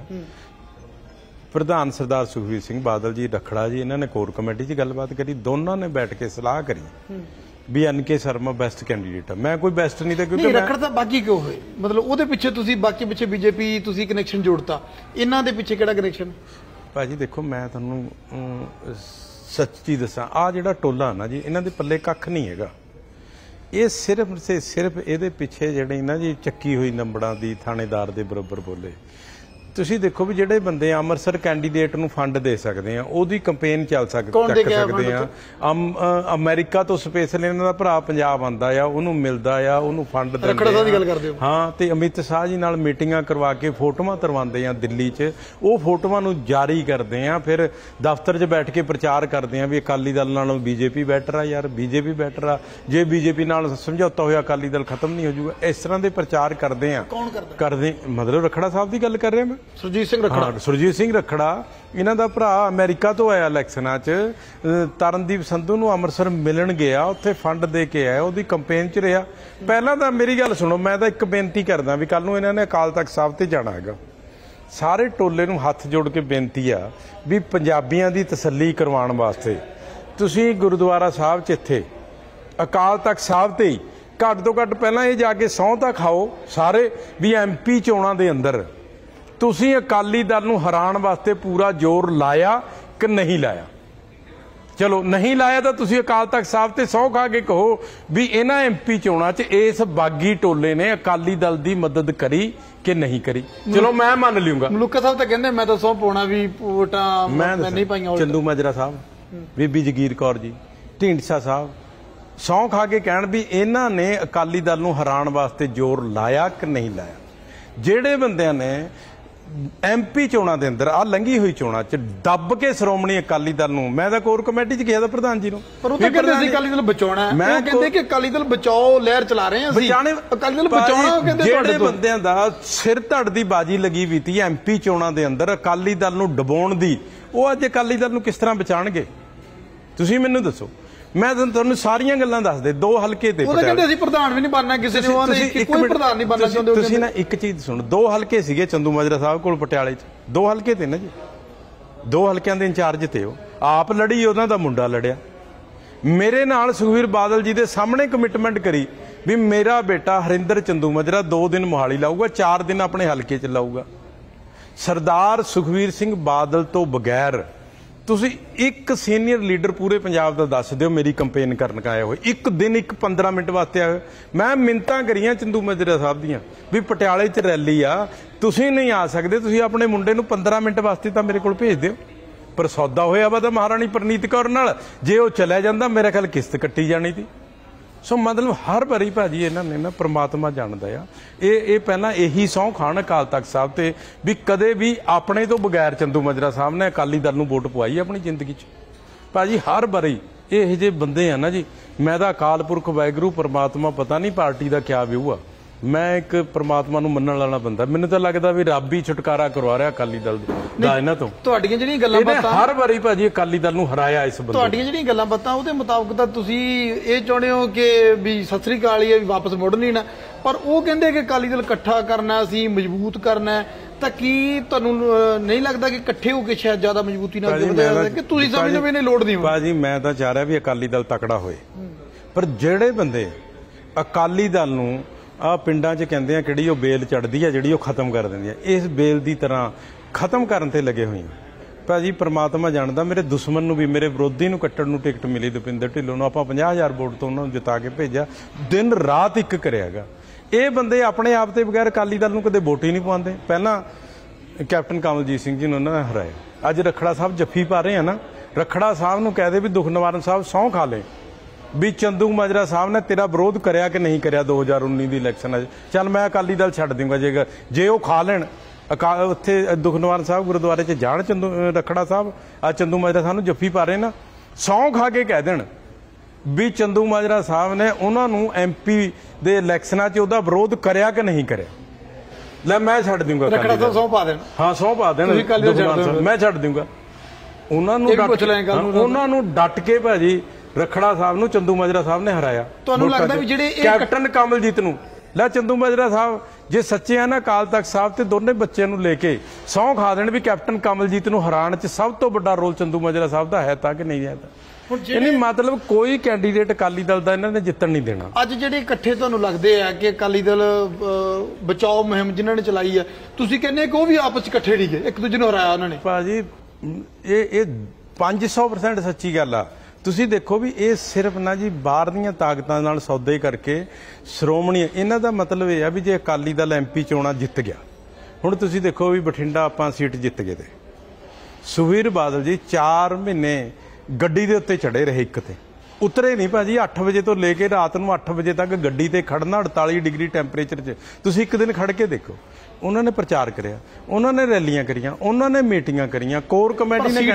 ਪ੍ਰਧਾਨ ਸਰਦਾਰ ਸੁਖਬੀਰ ਸਿੰਘ ਬਾਦਲ ਜੀ, ਰਖੜਾ ਜੀ, ਇਹਨਾਂ ਨੇ ਕੋਰ ਕਮੇਟੀ 'ਚ ਗੱਲਬਾਤ ਕਰੀ। ਦੋਨਾਂ ਨੇ ਬੈਠ ਕੇ ਸਲਾਹ ਕਰੀ ਵੀ NK ਸ਼ਰਮਾ ਬੈਸਟ ਕੈਂਡੀਡੇਟ ਆ। ਮੈਂ ਕੋਈ ਬੈਸਟ ਨਹੀਂ ਤਾਂ, ਕਿਉਂਕਿ ਰਖੜ ਤਾਂ ਬਾਕੀ ਕਿਉਂ ਹੋਏ, ਮਤਲਬ ਉਹਦੇ ਪਿੱਛੇ ਤੁਸੀਂ ਬਾਕੀ ਪਿੱਛੇ ਬੀਜੇਪੀ ਤੁਸੀਂ ਕਨੈਕਸ਼ਨ ਜੋੜਤਾ, ਇਹਨਾਂ ਦੇ ਪਿੱਛੇ ਕਿਹੜਾ ਕਨੈਕਸ਼ਨ? ਭਾਜੀ ਦੇਖੋ ਮੈਂ ਤੁਹਾਨੂੰ ਸੱਚੀ ਦੱਸਾਂ, ਆਹ ਜਿਹੜਾ ਟੋਲਾ ਨਾ ਜੀ, ਇਹਨਾਂ ਦੇ ਪੱਲੇ ਕੱਖ ਨਹੀਂ ਹੈਗਾ। ਇਹ ਸਿਰਫ ਇਹਦੇ ਪਿੱਛੇ ਜਿਹੜੇ ਨਾ ਜੀ ਚੱਕੀ ਹੋਈ ਨੰਬਰਾਂ ਦੀ ਥਾਣੇਦਾਰ ਦੇ ਬਰਾਬਰ ਬੋਲੇ। ਤੁਸੀਂ ਦੇਖੋ ਵੀ ਜਿਹੜੇ ਬੰਦੇ ਅੰਮ੍ਰਿਤਸਰ ਕੈਂਡੀਡੇਟ ਨੂੰ ਫੰਡ ਦੇ ਸਕਦੇ ਆ, ਉਹਦੀ ਕੰਪੇਨ ਚੱਕ ਸਕਦੇ ਆ। ਅਮਰੀਕਾ ਤੋਂ ਸਪੈਸ਼ਲ ਇਹਨਾਂ ਦਾ ਭਰਾ ਪੰਜਾਬ ਆਂਦਾ ਆ, ਉਹਨੂੰ ਮਿਲਦਾ ਆ, ਉਹਨੂੰ ਫੰਡ ਦਿੰਦੇ ਆ। ਹਾਂ, ਤੇ ਅਮਿਤ ਸ਼ਾਹ ਜੀ ਨਾਲ ਮੀਟਿੰਗਾਂ ਕਰਵਾ ਕੇ ਫੋਟੋਆਂ ਕਰਵਾਉਂਦੇ ਆ ਦਿੱਲੀ 'ਚ, ਉਹ ਫੋਟੋਆਂ ਨੂੰ ਜਾਰੀ ਕਰਦੇ ਆ, ਫਿਰ ਦਫ਼ਤਰ 'ਚ ਬੈਠ ਕੇ ਪ੍ਰਚਾਰ ਕਰਦੇ ਆ ਵੀ ਅਕਾਲੀ ਦਲ ਨਾਲੋਂ BJP ਬੈਟਰ ਆ, ਯਾਰ BJP ਬੈਟਰ ਆ, ਜੇ BJP ਨਾਲ ਸਮਝੌਤਾ ਹੋਇਆ ਅਕਾਲੀ ਦਲ ਖਤਮ ਨਹੀਂ ਹੋ ਜਾਊਗਾ। ਇਸ ਤਰ੍ਹਾਂ ਦੇ ਪ੍ਰਚਾਰ ਕਰਦੇ ਆ। ਕਰਦੇ ਮਤਲਬ ਰਖੜਾ ਸਾਹਿਬ ਦੀ ਗੱਲ ਕਰ ਰਿਹਾ ਮੈਂ, ਸੁਰਜੀਤ ਸਿੰਘ ਰਖੜਾ। ਇਹਨਾਂ ਦਾ ਭਰਾ ਅਮਰੀਕਾ ਤੋਂ ਆਇਆ ਇਲੈਕਸ਼ਨਾਂ 'ਚ, ਤਰਨਦੀਪ ਸੰਧੂ ਨੂੰ ਅੰਮ੍ਰਿਤਸਰ ਮਿਲਣ ਗਿਆ, ਉੱਥੇ ਫੰਡ ਦੇ ਕੇ ਆਇਆ, ਉਹਦੀ ਕੰਪੇਨ 'ਚ ਰਿਹਾ। ਪਹਿਲਾਂ ਤਾਂ ਮੇਰੀ ਗੱਲ ਸੁਣੋ, ਮੈਂ ਤਾਂ ਇੱਕ ਬੇਨਤੀ ਕਰਦਾ ਵੀ ਕੱਲ ਨੂੰ ਇਹਨਾਂ ਨੇ ਅਕਾਲ ਤਖਤ ਸਾਹਿਬ ਤੇ ਜਾਣਾ ਹੈਗਾ, ਸਾਰੇ ਟੋਲੇ ਨੂੰ ਹੱਥ ਜੋੜ ਕੇ ਬੇਨਤੀ ਆ ਵੀ ਪੰਜਾਬੀਆਂ ਦੀ ਤਸੱਲੀ ਕਰਵਾਉਣ ਵਾਸਤੇ ਤੁਸੀਂ ਗੁਰਦੁਆਰਾ ਸਾਹਿਬ 'ਚ ਇੱਥੇ ਅਕਾਲ ਤਖਤ ਸਾਹਿਬ ਤੇ ਹੀ ਘੱਟ ਤੋਂ ਘੱਟ ਪਹਿਲਾਂ ਇਹ ਜਾ ਕੇ ਸਹੁੰ ਤਾਂ ਖਾਓ ਸਾਰੇ ਵੀ MP ਚੋਣਾਂ ਦੇ ਅੰਦਰ ਤੁਸੀਂ ਅਕਾਲੀ ਦਲ ਨੂੰ ਹਰਾਉਣ ਵਾਸਤੇ ਪੂਰਾ ਜ਼ੋਰ ਲਾਇਆ ਕਿ ਨਹੀਂ ਲਾਇਆ। ਚਲੋ ਨਹੀਂ ਲਾਇਆ ਤਾਂ ਤੁਸੀਂ ਅਕਾਲ ਤਖਤ ਸਾਹਿਬ ਤੇ ਸਹੁੰ ਖਾ ਕੇ ਕਹੋ ਵੀ ਇਹਨਾਂ ਐਮਪੀ ਚੋਣਾਂ 'ਚ ਇਸ ਬਾਗੀ ਟੋਲੇ ਨੇ ਅਕਾਲੀ ਦਲ ਦੀ ਮਦਦ ਕਰੀ ਕਿ ਨਹੀਂ ਕਰੀ। ਚਲੋ ਮੈਂ ਮੰਨ ਲਿਊਂਗਾ। ਮਲੂਕਾ ਸਾਹਿਬ ਤਾਂ ਕਹਿੰਦੇ ਮੈਂ ਤਾਂ ਸਹੁੰ ਪਾਉਣਾ ਵੀ ਵੋਟਾਂ ਮੈਂ ਨਹੀਂ ਪਾਈਆਂ। ਚੰਦੂ ਮਾਜਰਾ ਸਾਹਿਬ, ਬੀਬੀ ਜਗੀਰ ਕੌਰ ਜੀ, ਢੀਂਡਸਾ ਸਾਹਿਬ ਸਹੁੰ ਖਾ ਕੇ ਕਹਿਣ ਵੀ ਇਹਨਾਂ ਨੇ ਅਕਾਲੀ ਦਲ ਨੂੰ ਹਰਾਉਣ ਵਾਸਤੇ ਜ਼ੋਰ ਲਾਇਆ ਕਿ ਨਹੀਂ ਲਾਇਆ। ਜਿਹੜੇ ਬੰਦਿਆਂ ਨੇ ਐਮਪੀ ਚੋਣਾਂ ਦੇ ਅੰਦਰ ਆ ਲੰਘੀ ਹੋਈ ਚੋਣਾਂ 'ਚ ਦੱਬ ਕੇ ਸ਼੍ਰੋਮਣੀ ਅਕਾਲੀ ਦਲ ਨੂੰ, ਮੈਂ ਤਾਂ ਕੋਰ ਕਮੇਟੀ 'ਚ ਕਿਹਾ ਤਾਂ ਪ੍ਰਧਾਨ ਜੀ ਨੂੰ, ਪਰ ਉਹ ਤਾਂ ਕਹਿੰਦੇ ਸੀ ਅਕਾਲੀ ਦਲ ਬਚਾਉਣਾ ਹੈ। ਉਹ ਕਹਿੰਦੇ ਕਿ ਅਕਾਲੀ ਦਲ ਬਚਾਓ ਲਹਿਰ ਚਲਾ ਰਹੇ ਹਾਂ ਅਸੀਂ, ਅਕਾਲੀ ਦਲ ਬਚਾਉਣਾ। ਕਹਿੰਦੇ ਜਿਹੜੇ ਬੰਦਿਆਂ ਦਾ ਸਿਰ ਧੜ ਦੀ ਬਾਜੀ ਲੱਗੀ ਵੀ ਤੀ ਐਮਪੀ ਚੋਣਾਂ ਦੇ ਅੰਦਰ ਅਕਾਲੀ ਦਲ ਨੂੰ ਡਬਾਉਣ ਦੀ, ਉਹ ਅੱਜ ਅਕਾਲੀ ਦਲ ਨੂੰ ਕਿਸ ਤਰ੍ਹਾਂ ਬਚਾਣਗੇ ਤੁਸੀਂ ਮੈਨੂੰ ਦੱਸੋ। ਮੈਂ ਤੁਹਾਨੂੰ ਸਾਰੀਆਂ ਗੱਲਾਂ ਦੱਸ ਦੇ। 2 ਹਲਕੇ ਤੇ ਉਹ ਕਹਿੰਦੇ ਅਸੀਂ ਪ੍ਰਧਾਨ ਵੀ ਨਹੀਂ ਬਣਨਾ ਕਿਸੇ ਨੇ, ਕੋਈ ਪ੍ਰਧਾਨ ਨਹੀਂ ਬਣਨਾ ਚਾਹੁੰਦੇ। ਤੁਸੀਂ ਨਾ ਇੱਕ ਚੀਜ਼ ਸੁਣੋ, 2 ਹਲਕੇ ਸੀਗੇ ਚੰਦੂ ਮਾਜਰਾ ਸਾਹਿਬ ਕੋਲ ਪਟਿਆਲੇ 'ਚ, 2 ਹਲਕੇ ਤੇ ਨਾ ਜੀ, 2 ਹਲਕਿਆਂ ਦੇ ਇੰਚਾਰਜ ਤੇ ਉਹ ਆਪ ਲੜੀ, ਉਹਨਾਂ ਦਾ ਮੁੰਡਾ ਲੜਿਆ। ਮੇਰੇ ਨਾਲ ਸੁਖਬੀਰ ਬਾਦਲ ਜੀ ਦੇ ਸਾਹਮਣੇ ਕਮਿਟਮੈਂਟ ਕਰੀ ਵੀ ਮੇਰਾ ਬੇਟਾ ਹਰਿੰਦਰ ਚੰਦੂ ਮਾਜਰਾ 2 ਦਿਨ ਮੋਹਾਲੀ ਲਾਊਗਾ, 4 ਦਿਨ ਆਪਣੇ ਹਲਕੇ 'ਚ ਲਾਊਗਾ। ਸਰਦਾਰ ਸੁਖਬੀਰ ਸਿੰਘ ਬਾਦਲ ਤੋਂ ਬਗੈਰ ਤੁਸੀਂ ਇੱਕ ਸੀਨੀਅਰ ਲੀਡਰ ਪੂਰੇ ਪੰਜਾਬ ਦਾ ਦੱਸ ਦਿਓ ਮੇਰੀ ਕੰਪੇਨ ਕਰਨ ਆਏ ਹੋਏ, ਇੱਕ ਦਿਨ 15 ਮਿੰਟ ਵਾਸਤੇ ਆਏ। ਮੈਂ ਮਿੰਨਤਾਂ ਕਰੀਆਂ ਚੰਦੂ ਮਾਜਰਾ ਸਾਹਿਬ ਦੀਆਂ ਵੀ ਪਟਿਆਲੇ 'ਚ ਰੈਲੀ ਆ, ਤੁਸੀਂ ਨਹੀਂ ਆ ਸਕਦੇ, ਤੁਸੀਂ ਆਪਣੇ ਮੁੰਡੇ ਨੂੰ 15 ਮਿੰਟ ਵਾਸਤੇ ਤਾਂ ਮੇਰੇ ਕੋਲ ਭੇਜ ਦਿਓ। ਪਰ ਸੌਦਾ ਹੋਇਆ ਵਾ ਤਾਂ ਮਹਾਰਾਣੀ ਪ੍ਰਨੀਤ ਕੌਰ ਨਾਲ, ਜੇ ਉਹ ਚਲਿਆ ਜਾਂਦਾ ਮੇਰੇ ਖਿਆਲ ਕਿਸ਼ਤ ਕੱਟੀ ਜਾਣੀ ਸੀ। ਸੋ ਮਤਲਬ ਹਰ ਵਾਰੀ ਭਾਜੀ ਇਹਨਾਂ ਨੇ ਨਾ ਪ੍ਰਮਾਤਮਾ ਜਾਣਦਾ ਆ, ਇਹ ਪਹਿਲਾਂ ਇਹੀ ਸਹੁੰ ਖਾਣ ਅਕਾਲ ਤਖਤ ਸਾਹਿਬ ਤੇ ਵੀ ਕਦੇ ਵੀ ਆਪਣੇ ਤੋਂ ਬਗੈਰ ਚੰਦੂ ਮਾਜਰਾ ਸਾਹਿਬ ਨੇ ਅਕਾਲੀ ਦਲ ਨੂੰ ਵੋਟ ਪਵਾਈ ਆਪਣੀ ਜ਼ਿੰਦਗੀ 'ਚ। ਭਾਜੀ ਹਰ ਵਾਰੀ ਇਹੋ ਜਿਹੇ ਬੰਦੇ ਆ ਨਾ ਜੀ, ਮੈਂ ਤਾਂ ਅਕਾਲ ਪੁਰਖ ਵਾਹਿਗੁਰੂ ਪਰਮਾਤਮਾ ਪਤਾ ਨਹੀਂ ਪਾਰਟੀ ਦਾ ਕਿਆ ਵਿਊ ਆ, ਮੈਂ ਇੱਕ ਪਰਮਾਤਮਾ ਨੂੰ ਮੰਨਣ ਵਾਲਾ ਬੰਦਾ, ਮੈਨੂੰ ਤਾਂ ਲੱਗਦਾ ਵੀ ਰੱਬ ਹੀ ਛੁਟਕਾਰਾ ਕਰਵਾ ਰਿਹਾ ਅਕਾਲੀ ਦਲ ਦਾ ਇਹਨਾਂ ਤੋਂ। ਤੁਹਾਡੀਆਂ ਜਿਹੜੀਆਂ ਗੱਲਾਂ ਬਾਤਾਂ ਹਰ ਵਾਰੀ ਭਾਜੀ ਅਕਾਲੀ ਦਲ ਨੂੰ ਹਰਾਇਆ ਇਸ ਬੰਦੇ। ਤੁਹਾਡੀਆਂ ਜਿਹੜੀਆਂ ਗੱਲਾਂ ਬਾਤਾਂ ਉਹਦੇ ਮੁਤਾਬਕ ਤਾਂ ਤੁਸੀਂ ਇਹ ਚਾਹੁੰਦੇ ਹੋ ਕਿ ਵੀ ਸਤਿ ਸ੍ਰੀ ਅਕਾਲ ਹੀ ਹੈ, ਵੀ ਵਾਪਸ ਮੁੜ ਨਹੀਂ ਨਾ, ਪਰ ਉਹ ਕਹਿੰਦੇ ਕਿ ਅਕਾਲੀ ਦਲ ਇਕੱਠਾ ਕਰਨਾ, ਅਸੀਂ ਮਜ਼ਬੂਤ ਕਰਨਾ, ਤਾਂ ਕੀ ਤੁਹਾਨੂੰ ਨਹੀਂ ਲੱਗਦਾ ਕਿ ਇਕੱਠੇ ਹੋ ਕੇ ਸ਼ਾਇਦ ਜ਼ਿਆਦਾ ਮਜ਼ਬੂਤੀ ਨਾਲ ਜੁੜਦੇ ਕਿ ਤੁਸੀਂ ਸਮਝਦੇ ਹੋ ਇਹਨੇ ਲੋੜ ਨਹੀਂ? ਭਾਜੀ ਮੈਂ ਤਾਂ ਚਾਹ ਰਿਹਾ ਵੀ ਅਕਾਲੀ ਦਲ ਤਕੜਾ ਹੋਏ, ਪਰ ਜਿਹੜੇ ਬੰਦੇ ਅਕਾਲੀ ਦਲ ਨੂੰ ਆ ਪਿੰਡਾਂ 'ਚ ਕਹਿੰਦੇ ਆ ਕਿਹੜੀ ਉਹ ਬੇਲ ਚੜਦੀ ਆ ਜਿਹੜੀ ਉਹ ਖਤਮ ਕਰ ਦਿੰਦੀ ਆ, ਇਸ ਬੇਲ ਦੀ ਤਰ੍ਹਾਂ ਖਤਮ ਕਰਨ ਤੇ ਲੱਗੇ ਹੋਏ ਆ। ਭਾਜੀ ਪ੍ਰਮਾਤਮਾ ਜਾਣਦਾ, ਮੇਰੇ ਦੁਸ਼ਮਣ ਨੂੰ ਵੀ, ਮੇਰੇ ਵਿਰੋਧੀ ਨੂੰ ਕੱਟਣ ਨੂੰ ਟਿਕਟ ਮਿਲੀ ਦਵਿੰਦਰ ਢਿੱਲੋਂ ਨੂੰ, ਆਪਾਂ 50,000 ਵੋਟ ਤੋਂ ਉਹਨਾਂ ਨੂੰ ਜਿਤਾ ਕੇ ਭੇਜਿਆ, ਦਿਨ ਰਾਤ ਇੱਕ ਕਰਿਆਗਾ। ਇਹ ਬੰਦੇ ਆਪਣੇ ਆਪ ਤੇ ਬਗੈਰ ਅਕਾਲੀ ਦਲ ਨੂੰ ਕਦੇ ਵੋਟ ਹੀ ਨਹੀਂ ਪਾਉਂਦੇ। ਪਹਿਲਾਂ ਕੈਪਟਨ ਕਮਲਜੀਤ ਸਿੰਘ ਜੀ ਨੂੰ ਉਹਨਾਂ ਨੇ ਹਰਾਇਆ, ਅੱਜ ਰਖੜਾ ਸਾਹਿਬ ਜੱਫੀ ਪਾ ਰਹੇ ਆ ਨਾ, ਰਖੜਾ ਸਾਹਿਬ ਨੂੰ ਕਹਿ ਦੇ ਵੀ ਦੁਖ ਨਿਵਾਰਨ ਸਾਹਿਬ ਸਹੁੰ ਖਾ ਲੈ ਵੀ ਚੰਦੂ ਮਾਜਰਾ ਸਾਹਿਬ ਨੇ ਤੇਰਾ ਵਿਰੋਧ ਕਰਿਆ ਕਿ ਨਹੀਂ ਕਰਿਆ 2019 ਦੀ ਇਲੈਕਸ਼ਨ 'ਚ, ਚੱਲ ਮੈਂ ਅਕਾਲੀ ਦਲ ਛੱਡ ਦੂੰਗਾ ਜੇ ਉਹ ਖਾ ਲੈਣ। ਉੱਥੇ ਦੁਖ ਨਿਵਾਰਨ ਸਾਹਿਬ ਗੁਰਦੁਆਰੇ 'ਚ ਜਾਣ ਚੰਦੂ ਰਖੜਾ ਸਾਹਿਬ, ਆ ਚੰਦੂ ਮਾਜਰਾ ਸਾਹਿਬ ਨੂੰ ਜੱਫੀ ਪਾ ਰਹੇ ਨਾ, ਸਹੁੰ ਖਾ ਕੇ ਕਹਿ ਦੇਣ ਵੀ ਚੰਦੂ ਮਾਜਰਾ ਸਾਹਿਬ ਨੇ ਉਹਨਾਂ ਨੂੰ ਐਮਪੀ ਦੇ ਇਲੈਕਸ਼ਨਾਂ 'ਚ ਉਹਦਾ ਵਿਰੋਧ ਕਰਿਆ ਕਿ ਨਹੀਂ ਕਰਿਆ, ਲੈ ਮੈਂ ਛੱਡ ਦੂੰਗਾ। ਰਖੜਾ ਸਾਹਿਬ ਸਹੁੰ ਪਾ ਦੇਣ, ਹਾਂ ਸਹੁੰ ਪਾ ਦੇਣ, ਮੈਂ ਛੱਡ ਦੂੰਗਾ ਉਹਨਾਂ ਨੂੰ ਡਟ ਕੇ ਭਾਜੀ। ਰਖੜਾ ਸਾਹਿਬ ਨੂੰ ਚੰਦੂ ਮਾਜਰਾ ਸਾਹਿਬ ਨੇ ਹਰਾਇਆ। ਤੁਹਾਨੂੰ ਲੱਗਦਾ ਵੀ ਜਿਹੜੇ ਕੈਪਟਨ ਕਮਲਜੀਤ ਨੂੰ, ਲੈ ਚੰਦੂ ਮਾਜਰਾ ਸਾਹਿਬ ਜੇ ਸੱਚੇ ਆ ਨਾ ਅਕਾਲ ਤਖਤ ਸਾਹਿਬ ਤੇ ਦੋਨੇ ਬੱਚਿਆਂ ਨੂੰ ਲੈ ਕੇ ਸਹੁੰ ਖਾ ਦੇਣ ਵੀ ਕੈਪਟਨ ਕਮਲਜੀਤ ਨੂੰ ਹਰਾਉਣ 'ਚ ਸਭ ਤੋਂ ਵੱਡਾ ਰੋਲ ਚੰਦੂ ਮਾਜਰਾ ਸਾਹਿਬ ਦਾ ਹੈ ਤਾਂ ਕਿ ਨਹੀਂ ਹੈ ਤਾਂ ਇਹਨੇ ਮਤਲਬ ਕੋਈ ਕੈਂਡੀਡੇਟ ਅਕਾਲੀ ਦਲ ਦਾ ਇਹਨਾਂ ਨੇ ਜਿੱਤਣ ਨਹੀਂ ਦੇਣਾ। ਅੱਜ ਜਿਹੜੇ ਇਕੱਠੇ ਤੁਹਾਨੂੰ ਲੱਗਦੇ ਆ ਕਿ ਅਕਾਲੀ ਦਲ ਬਚਾਓ ਮੁਹਿੰਮ ਜਿਨ੍ਹਾਂ ਨੇ ਚਲਾਈ ਹੈ, ਤੁਸੀਂ ਕਹਿੰਦੇ ਕਿ ਉਹ ਵੀ ਆਪਸ 'ਚ ਇਕੱਠੇ ਨਹੀਂ ਗਏ, ਇੱਕ ਦੂਜੇ ਨੂੰ ਹਰਾਇਆ ਉਹਨਾਂ ਨੇ? ਭਾਜੀ ਇਹ 500% ਸੱਚੀ ਗੱਲ ਆ। ਤੁਸੀਂ ਦੇਖੋ ਵੀ ਇਹ ਸਿਰਫ ਨਾ ਜੀ ਬਾਹਰ ਦੀਆਂ ਤਾਕਤਾਂ ਨਾਲ ਸੌਦੇ ਕਰਕੇ ਸ਼੍ਰੋਮਣੀ, ਇਹਨਾਂ ਦਾ ਮਤਲਬ ਇਹ ਆ ਵੀ ਜੇ ਅਕਾਲੀ ਦਲ ਐਮਪੀ ਚੋਣਾਂ ਜਿੱਤ ਗਿਆ, ਹੁਣ ਤੁਸੀਂ ਦੇਖੋ ਵੀ ਬਠਿੰਡਾ ਆਪਾਂ ਸੀਟ ਜਿੱਤ ਗਏ ਤੇ ਸੁਖਬੀਰ ਬਾਦਲ ਜੀ 4 ਮਹੀਨੇ ਗੱਡੀ ਦੇ ਉੱਤੇ ਚੜੇ ਰਹੇ, ਇੱਕ ਤੇ ਉਤਰੇ ਨਹੀਂ ਭਾਜੀ। 8 ਵਜੇ ਤੋਂ ਲੈ ਕੇ ਰਾਤ ਨੂੰ 8 ਵਜੇ ਤੱਕ ਗੱਡੀ ਤੇ ਖੜਨਾ 48 ਡਿਗਰੀ ਟੈਂਪਰੇਚਰ 'ਚ, ਤੁਸੀਂ ਇੱਕ ਦਿਨ ਖੜ ਕੇ ਦੇਖੋ। ਉਹਨਾਂ ਨੇ ਪ੍ਰਚਾਰ ਕਰਿਆ, ਉਹਨਾਂ ਨੇ ਰੈਲੀਆਂ ਕਰੀਆਂ, ਉਹਨਾਂ ਨੇ ਮੀਟਿੰਗਾਂ ਕਰੀਆਂ, ਕੋਰ ਕਮੇਟੀ ਨੇ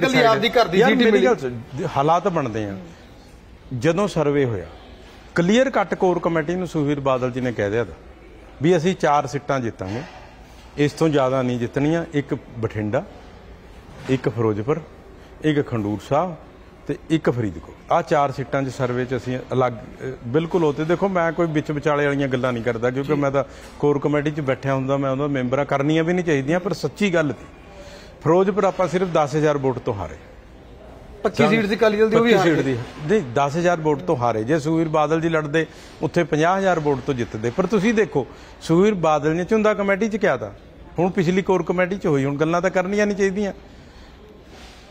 ਹਾਲਾਤ ਬਣਦੇ ਆ। ਜਦੋਂ ਸਰਵੇ ਹੋਇਆ ਕਲੀਅਰ ਕੱਟ ਕੋਰ ਕਮੇਟੀ ਨੂੰ ਸੁਖਬੀਰ ਬਾਦਲ ਜੀ ਨੇ ਕਹਿ ਦਿਆ ਵੀ ਅਸੀਂ 4 ਸੀਟਾਂ ਜਿੱਤਾਂਗੇ, ਇਸ ਤੋਂ ਜ਼ਿਆਦਾ ਨਹੀਂ ਜਿੱਤਣੀਆਂ, ਇੱਕ ਬਠਿੰਡਾ, ਇੱਕ ਫਿਰੋਜ਼ਪੁਰ, ਇੱਕ ਖੰਡੂਰ ਸਾਹਿਬ ਤੇ ਇੱਕ ਫਰੀਦਕੋਟ। ਆ 4 ਸੀਟਾਂ 'ਚ ਸਰਵੇ 'ਚ ਅਸੀਂ ਅਲੱਗ ਬਿਲਕੁਲ ਹੋਤੇ। ਦੇਖੋ ਮੈਂ ਕੋਈ ਵਿੱਚ ਵਿਚਾਲੇ ਵਾਲੀਆਂ ਗੱਲਾਂ ਨਹੀਂ ਕਰਦਾ ਕਿਉਂਕਿ ਮੈਂ ਤਾਂ ਕੋਰ ਕਮੇਟੀ 'ਚ ਬੈਠਿਆ ਹੁੰਦਾ, ਮੈਂ ਉਹਦਾ ਮੈਂਬਰਾਂ ਕਰਨੀਆਂ ਵੀ ਨਹੀਂ ਚਾਹੀਦੀਆਂ, ਪਰ ਸੱਚੀ ਗੱਲ ਸੀ ਫਿਰੋਜ਼ਪੁਰ ਆਪਾਂ ਸਿਰਫ 10,000 ਵੋਟ ਤੋਂ ਹਾਰੇ। ਪੱਕੀ ਸੀਟ ਸੀ ਅਕਾਲੀ ਦਲ ਦੀ, ਉਹ ਵੀ ਸੀਟ ਦੀ ਨਹੀਂ 10,000 ਵੋਟ ਤੋਂ ਹਾਰੇ। ਜੇ ਸੁਖਬੀਰ ਬਾਦਲ ਜੀ ਲੜਦੇ ਉੱਥੇ 50,000 ਵੋਟ ਤੋਂ ਜਿੱਤਦੇ। ਪਰ ਤੁਸੀਂ ਦੇਖੋ ਸੁਖਬੀਰ ਬਾਦਲ ਨੇ ਝੁੰਦਾ ਕਮੇਟੀ 'ਚ ਕਿਹਾ ਤਾਂ, ਹੁਣ ਪਿਛਲੀ ਕੋਰ ਕਮੇਟੀ 'ਚ ਹੋਈ, ਹੁਣ ਗੱਲਾਂ ਤਾਂ ਕਰਨੀਆਂ ਨਹੀਂ ਚਾਹੀਦੀਆਂ।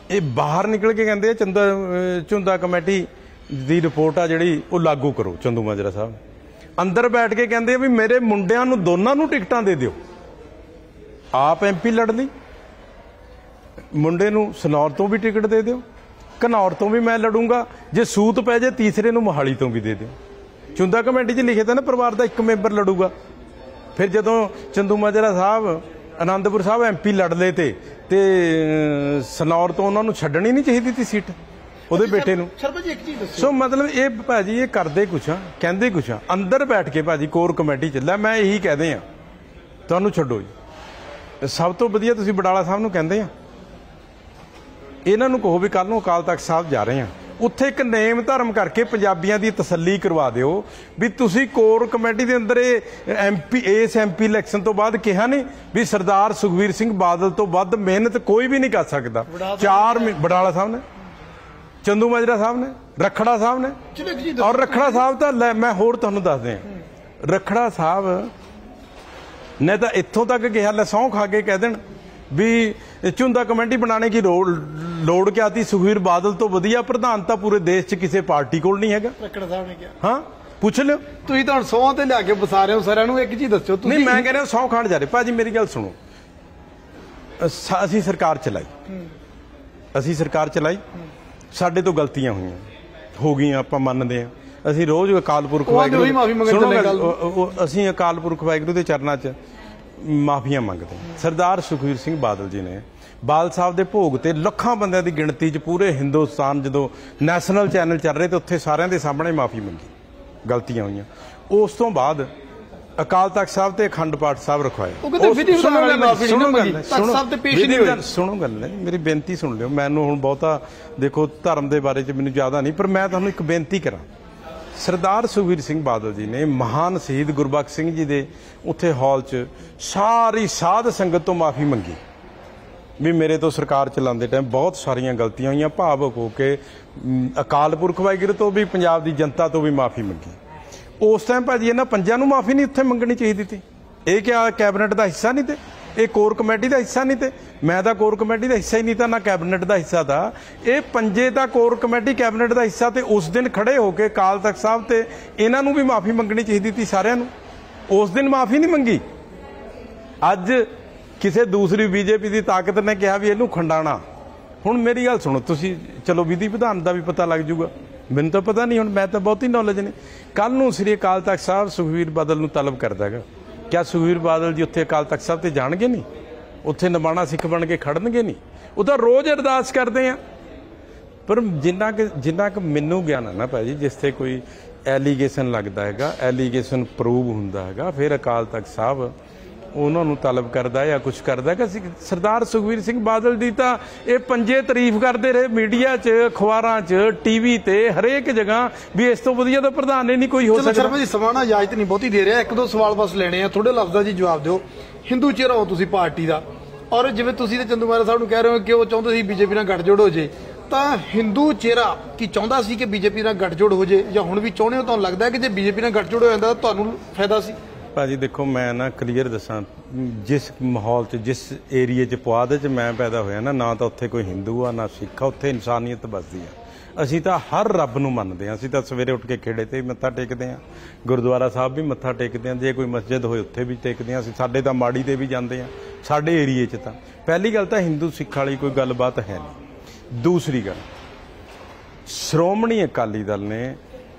ਇਹ ਬਾਹਰ ਨਿਕਲ ਕੇ ਕਹਿੰਦੇ ਆ ਝੁੰਦਾ ਕਮੇਟੀ ਦੀ ਰਿਪੋਰਟ ਆ ਜਿਹੜੀ ਉਹ ਲਾਗੂ ਕਰੋ। ਚੰਦੂ ਮਾਜਰਾ ਸਾਹਿਬ ਅੰਦਰ ਬੈਠ ਕੇ ਕਹਿੰਦੇ ਆ ਵੀ ਮੇਰੇ ਮੁੰਡਿਆਂ ਨੂੰ ਦੋਨਾਂ ਨੂੰ ਟਿਕਟਾਂ ਦੇ ਦਿਓ। ਆਪ MP ਲੜ ਲਈ, ਮੁੰਡੇ ਨੂੰ ਸਨੌਰ ਤੋਂ ਵੀ ਟਿਕਟ ਦੇ ਦਿਓ, ਘਨੌਰ ਤੋਂ ਵੀ ਮੈਂ ਲੜੂੰਗਾ, ਜੇ ਸੂਤ ਪੈ ਜੇ ਤੀਸਰੇ ਨੂੰ ਮੋਹਾਲੀ ਤੋਂ ਵੀ ਦੇ ਦਿਓ। ਝੁੰਦਾ ਕਮੇਟੀ 'ਚ ਲਿਖੇ ਤਾਂ ਨਾ ਪਰਿਵਾਰ ਦਾ ਇੱਕ ਮੈਂਬਰ ਲੜੂਗਾ। ਫਿਰ ਜਦੋਂ ਚੰਦੂ ਮਾਜਰਾ ਸਾਹਿਬ ਅਨੰਦਪੁਰ ਸਾਹਿਬ MP ਲੜ ਲਏ ਤੇ ਸਨੌਰ ਤੋਂ ਉਹਨਾਂ ਨੂੰ ਛੱਡਣੀ ਨਹੀਂ ਚਾਹੀਦੀ ਸੀ ਸੀਟ ਉਹਦੇ ਬੇਟੇ ਨੂੰ। ਸ਼ਰਮਾ ਜੀ ਇੱਕ ਚੀਜ਼ ਦੱਸੋ, ਸੋ ਮਤਲਬ ਇਹ ਭਾਜੀ ਇਹ ਕਰਦੇ ਕੁਛ ਆ, ਕਹਿੰਦੇ ਕੁਛ ਆ। ਅੰਦਰ ਬੈਠ ਕੇ ਭਾਜੀ ਕੋਰ ਕਮੇਟੀ ਚੱਲਿਆ, ਮੈਂ ਇਹੀ ਕਹਦੇ ਆ ਤੁਹਾਨੂੰ ਛੱਡੋ ਜੀ। ਸਭ ਤੋਂ ਵਧੀਆ ਤੁਸੀਂ ਬਡਾਲਾ ਸਾਹਿਬ ਨੂੰ ਕਹਿੰਦੇ ਆ, ਇਹਨਾਂ ਨੂੰ ਕਹੋ ਵੀ ਕੱਲ ਨੂੰ ਅਕਾਲ ਤਖਤ ਸਾਹਿਬ ਜਾ ਰਹੇ ਆ, ਉੱਥੇ ਇੱਕ ਨੇਮ ਧਰਮ ਕਰਕੇ ਪੰਜਾਬੀਆਂ ਦੀ ਤਸੱਲੀ ਕਰਵਾ ਦਿਓ ਵੀ ਤੁਸੀਂ ਕੋਰ ਕਮੇਟੀ ਦੇ ਅੰਦਰ ਇਸ MP ਇਲੈਕਸ਼ਨ ਤੋਂ ਬਾਅਦ ਕਿਹਾ ਨਹੀਂ ਵੀ ਸਰਦਾਰ ਸੁਖਬੀਰ ਸਿੰਘ ਬਾਦਲ ਤੋਂ ਵੱਧ ਮਿਹਨਤ ਕੋਈ ਵੀ ਨਹੀਂ ਕਰ ਸਕਦਾ। ਬਡਾਲਾ ਸਾਹਿਬ ਨੇ, ਚੰਦੂ ਮਾਜਰਾ ਸਾਹਿਬ ਨੇ, ਰਖੜਾ ਸਾਹਿਬ ਨੇ। ਔਰ ਰਖੜਾ ਸਾਹਿਬ ਤਾਂ ਮੈਂ ਹੋਰ ਤੁਹਾਨੂੰ ਦੱਸ ਦਿਆਂ, ਰਖੜਾ ਸਾਹਿਬ ਨੇ ਤਾਂ ਇੱਥੋਂ ਤੱਕ ਕਿਹਾ ਲੈ ਸਹੁੰ ਖਾ ਕੇ ਕਹਿ ਦੇਣ ਵੀ ਝੁੰਦਾ ਕਮੇਟੀ ਬਣਾने की ਲੋੜ ਕਿਆ ਸੀ, ਸੁਖਬੀਰ ਬਾਦਲ ਤੋਂ ਵਧੀਆ ਪ੍ਰਧਾਨ ਤਾਂ ਪੂਰੇ ਦੇਸ਼ 'ਚ ਕਿਸੇ ਪਾਰਟੀ ਕੋਲ ਨਹੀਂ ਹੈਗਾ। ਰਖੜਾ ਸਾਹਿਬ ਨੇ ਕਿਹਾ, ਹਾਂ ਪੁੱਛ ਲਿਓ। ਤੁਸੀਂ ਤਾਂ ਹੁਣ ਸਹੁੰ ਤੇ ਲਿਆ ਕੇ ਵਸਾ ਰਹੇ ਹੋ ਸਾਰਿਆਂ ਨੂੰ। ਇੱਕ ਚੀਜ਼ ਦੱਸੋ ਤੁਸੀਂ। ਨਹੀਂ ਮੈਂ ਕਹਿ ਰਿਹਾ ਸਹੁੰ ਖਾਣ ਜਾ ਰਹੇ। ਭਾਜੀ ਮੇਰੀ ਗੱਲ ਸੁਣੋ, ਅਸੀਂ ਸਰਕਾਰ ਚਲਾਈ, ਸਾਡੇ ਤੋਂ ਗਲਤੀਆਂ ਹੋ ਗਈਆਂ, ਆਪਾਂ ਮੰਨਦੇ ਆ। ਅਸੀਂ ਰੋਜ਼ ਅਕਾਲ ਪੁਰਖ ਵਾਹਿਗੁਰੂ ਅਸੀਂ ਅਕਾਲ ਪੁਰਖ ਵਾਹਿਗੁਰੂ ਦੇ ਚਰਨਾਂ 'ਚ ਮਾਫੀਆਂ ਮੰਗਦੇ। ਸਰਦਾਰ ਸੁਖਬੀਰ ਸਿੰਘ ਬਾਦਲ ਜੀ ਨੇ ਬਾਲ ਸਾਹਿਬ ਦੇ ਭੋਗ ਤੇ ਲੱਖਾਂ ਬੰਦਿਆਂ ਦੀ ਗਿਣਤੀ 'ਚ ਪੂਰੇ ਹਿੰਦੁਸਤਾਨ ਜਦੋਂ ਨੈਸ਼ਨਲ ਚੈਨਲ ਚੱਲ ਰਹੇ ਤੇ ਉੱਥੇ ਸਾਰਿਆਂ ਦੇ ਸਾਹਮਣੇ ਮਾਫੀ ਮੰਗੀ, ਗਲਤੀਆਂ ਹੋਈਆਂ। ਉਸ ਤੋਂ ਬਾਅਦ ਅਕਾਲ ਤਖਤ ਸਾਹਿਬ ਤੇ ਅਖੰਡ ਪਾਠ ਸਾਹਿਬ ਰਖਵਾਏ। ਸੁਣੋ ਗੱਲ ਨੇ ਮੇਰੀ ਬੇਨਤੀ ਸੁਣ ਲਿਓ। ਮੈਨੂੰ ਹੁਣ ਬਹੁਤਾ ਦੇਖੋ ਧਰਮ ਦੇ ਬਾਰੇ 'ਚ ਮੈਨੂੰ ਜ਼ਿਆਦਾ ਨਹੀਂ, ਪਰ ਮੈਂ ਤੁਹਾਨੂੰ ਇੱਕ ਬੇਨਤੀ ਕਰਾਂ। ਸਰਦਾਰ ਸੁਖਬੀਰ ਸਿੰਘ ਬਾਦਲ ਜੀ ਨੇ ਮਹਾਨ ਸ਼ਹੀਦ ਗੁਰਬਖਸ਼ ਸਿੰਘ ਜੀ ਦੇ ਉੱਥੇ ਹਾਲ 'ਚ ਸਾਰੀ ਸਾਧ ਸੰਗਤ ਤੋਂ ਮਾਫੀ ਮੰਗੀ ਵੀ ਮੇਰੇ ਤੋਂ ਸਰਕਾਰ ਚਲਾਉਂਦੇ ਟਾਈਮ ਬਹੁਤ ਸਾਰੀਆਂ ਗਲਤੀਆਂ ਹੋਈਆਂ। ਭਾਵੁਕ ਹੋ ਕੇ ਅਕਾਲ ਪੁਰਖ ਵਾਹਿਗੁਰੂ ਤੋਂ ਵੀ ਪੰਜਾਬ ਦੀ ਜਨਤਾ ਤੋਂ ਵੀ ਮਾਫੀ ਮੰਗੀ। ਉਸ ਟਾਈਮ ਭਾਜੀ ਇਹਨਾਂ ਪੰਜਾਂ ਨੂੰ ਮਾਫੀ ਨਹੀਂ ਉੱਥੇ ਮੰਗਣੀ ਚਾਹੀਦੀ ਸੀ। ਇਹ ਕਿਆ ਕੈਬਨਿਟ ਦਾ ਹਿੱਸਾ ਨਹੀਂ ਤੇ, ਇਹ ਕੋਰ ਕਮੇਟੀ ਦਾ ਹਿੱਸਾ ਨਹੀਂ ਤੇ, ਮੈਂ ਤਾਂ ਕੋਰ ਕਮੇਟੀ ਦਾ ਹਿੱਸਾ ਹੀ ਨਹੀਂ ਤਾਂ ਨਾ ਕੈਬਨਿਟ ਦਾ ਹਿੱਸਾ ਦਾ। ਇਹ ਪੰਜੇ ਤਾਂ ਕੋਰ ਕਮੇਟੀ ਕੈਬਨਿਟ ਦਾ ਹਿੱਸਾ ਤੇ ਉਸ ਦਿਨ ਖੜੇ ਹੋ ਕੇ ਅਕਾਲ ਤਖਤ ਸਾਹਿਬ ਤੇ ਇਹਨਾਂ ਨੂੰ ਵੀ ਮਾਫੀ ਮੰਗਣੀ ਚਾਹੀਦੀ ਸੀ ਸਾਰਿਆਂ ਨੂੰ। ਉਸ ਦਿਨ ਮਾਫੀ ਨਹੀਂ ਮੰਗੀ। ਅੱਜ ਕਿਸੇ ਦੂਸਰੀ BJP ਦੀ ਤਾਕਤ ਨੇ ਕਿਹਾ ਵੀ ਇਹਨੂੰ ਖੰਡਾਣਾ। ਹੁਣ ਮੇਰੀ ਗੱਲ ਸੁਣੋ ਤੁਸੀਂ, ਚਲੋ ਵਿਧੀ ਵਿਧਾਨ ਦਾ ਵੀ ਪਤਾ ਲੱਗ ਜੂਗਾ, ਮੈਨੂੰ ਤਾਂ ਪਤਾ ਨਹੀਂ, ਹੁਣ ਮੈਂ ਤਾਂ ਬਹੁਤੀ ਨੌਲੇਜ ਨਹੀਂ। ਕੱਲ ਨੂੰ ਸ੍ਰੀ ਅਕਾਲ ਤਖਤ ਸਾਹਿਬ ਸੁਖਬੀਰ ਬਾਦਲ ਨੂੰ ਤਲਬ ਕਰਦਾ ਹੈਗਾ, ਕਿਆ ਸੁਖਬੀਰ ਬਾਦਲ ਜੀ ਉੱਥੇ ਅਕਾਲ ਤਖਤ ਸਾਹਿਬ ਤੇ ਜਾਣਗੇ ਨਹੀਂ? ਉੱਥੇ ਨਿਮਾਣਾ ਸਿੱਖ ਬਣ ਕੇ ਖੜਨਗੇ ਨਹੀਂ? ਉਹ ਤਾਂ ਰੋਜ਼ ਅਰਦਾਸ ਕਰਦੇ ਆ। ਪਰ ਜਿੰਨਾ ਕਿ ਮੈਨੂੰ ਗਿਆਨ ਹੈ ਨਾ ਭਾਜੀ, ਜਿਸ ਤੇ ਕੋਈ ਐਲੀਗੇਸ਼ਨ ਲੱਗਦਾ ਹੈਗਾ, ਐਲੀਗੇਸ਼ਨ ਪ੍ਰੂਵ ਹੁੰਦਾ ਹੈਗਾ, ਫਿਰ ਅਕਾਲ ਤਖਤ ਸਾਹਿਬ ਉਹਨਾਂ ਨੂੰ ਤਲਬ ਕਰਦਾ ਜਾਂ ਕੁਝ ਕਰਦਾ। ਕਿ ਸਰਦਾਰ ਸੁਖਬੀਰ ਸਿੰਘ ਬਾਦਲ ਦੀ ਤਾਂ ਇਹ ਪੰਜੇ ਤਾਰੀਫ ਕਰਦੇ ਰਹੇ ਮੀਡੀਆ 'ਚ, ਅਖਬਾਰਾਂ 'ਚ, TV ਤੇ, ਹਰੇਕ ਜਗ੍ਹਾ ਵੀ ਇਸ ਤੋਂ ਵਧੀਆ ਤਾਂ ਪ੍ਰਧਾਨ ਹੀ ਨਹੀਂ ਕੋਈ ਹੋ ਸਕਦਾ। ਸ਼ਰਮਾ ਜੀ ਸਮਾਂ ਇਜਾਜ਼ਤ ਨਹੀਂ ਬਹੁਤੀ ਦੇ ਰਿਹਾ, ਇੱਕ ਦੋ ਸਵਾਲ ਬਸ ਲੈਣੇ ਆ, ਥੋੜੇ ਲਫ਼ਜ਼ਾਂ 'ਚ ਜਵਾਬ ਦਿਓ। ਹਿੰਦੂ ਚਿਹਰਾ ਹੋ ਤੁਸੀਂ ਪਾਰਟੀ ਦਾ, ਔਰ ਜਿਵੇਂ ਤੁਸੀਂ ਤੇ ਚੰਦੂ ਮਾਜਰਾ ਸਾਹਿਬ ਨੂੰ ਕਹਿ ਰਹੇ ਹੋ ਕਿ ਉਹ ਚਾਹੁੰਦੇ ਸੀ BJP ਨਾਲ ਗੱਠਜੋੜ ਹੋ ਜੇ, ਤਾਂ ਹਿੰਦੂ ਚਿਹਰਾ ਕੀ ਚਾਹੁੰਦਾ ਸੀ ਕਿ BJP ਨਾਲ ਗੱਠਜੋੜ ਹੋ ਜੇ, ਜਾਂ ਹੁਣ ਵੀ ਚਾਹੁੰਦੇ ਹੋ? ਤੁਹਾਨੂੰ ਲੱਗਦਾ ਕਿ ਜੇ BJP ਨਾਲ ਗੱਠਜੋੜ ਹੋ ਜਾਂਦਾ ਤਾਂ ਤੁਹਾਨੂੰ ਫਾਇਦਾ ਸੀ? ਭਾਜੀ ਦੇਖੋ ਮੈਂ ਨਾ ਕਲੀਅਰ ਦੱਸਾਂ, ਜਿਸ ਮਾਹੌਲ 'ਚ, ਜਿਸ ਏਰੀਏ 'ਚ, ਪੁਆਧ 'ਚ ਮੈਂ ਪੈਦਾ ਹੋਇਆ ਨਾ ਤਾਂ ਉੱਥੇ ਕੋਈ ਹਿੰਦੂ ਆ ਨਾ ਸਿੱਖ ਆ, ਉੱਥੇ ਇਨਸਾਨੀਅਤ ਵੱਸਦੀ ਆ। ਅਸੀਂ ਤਾਂ ਹਰ ਰੱਬ ਨੂੰ ਮੰਨਦੇ ਹਾਂ। ਅਸੀਂ ਤਾਂ ਸਵੇਰੇ ਉੱਠ ਕੇ ਖੇੜੇ ਤੇ ਵੀ ਮੱਥਾ ਟੇਕਦੇ ਹਾਂ, ਗੁਰਦੁਆਰਾ ਸਾਹਿਬ ਵੀ ਮੱਥਾ ਟੇਕਦੇ ਹਾਂ, ਜੇ ਕੋਈ ਮਸਜਿਦ ਹੋਏ ਉੱਥੇ ਵੀ ਟੇਕਦੇ ਹਾਂ। ਅਸੀਂ ਸਾਡੇ ਤਾਂ ਮਾੜੀ ਤੇ ਵੀ ਜਾਂਦੇ ਹਾਂ, ਸਾਡੇ ਏਰੀਏ 'ਚ ਤਾਂ। ਪਹਿਲੀ ਗੱਲ ਤਾਂ ਹਿੰਦੂ ਸਿੱਖ ਵਾਲੀ ਕੋਈ ਗੱਲਬਾਤ ਹੈ ਨਹੀਂ। ਦੂਸਰੀ ਗੱਲ, ਸ਼੍ਰੋਮਣੀ ਅਕਾਲੀ ਦਲ ਨੇ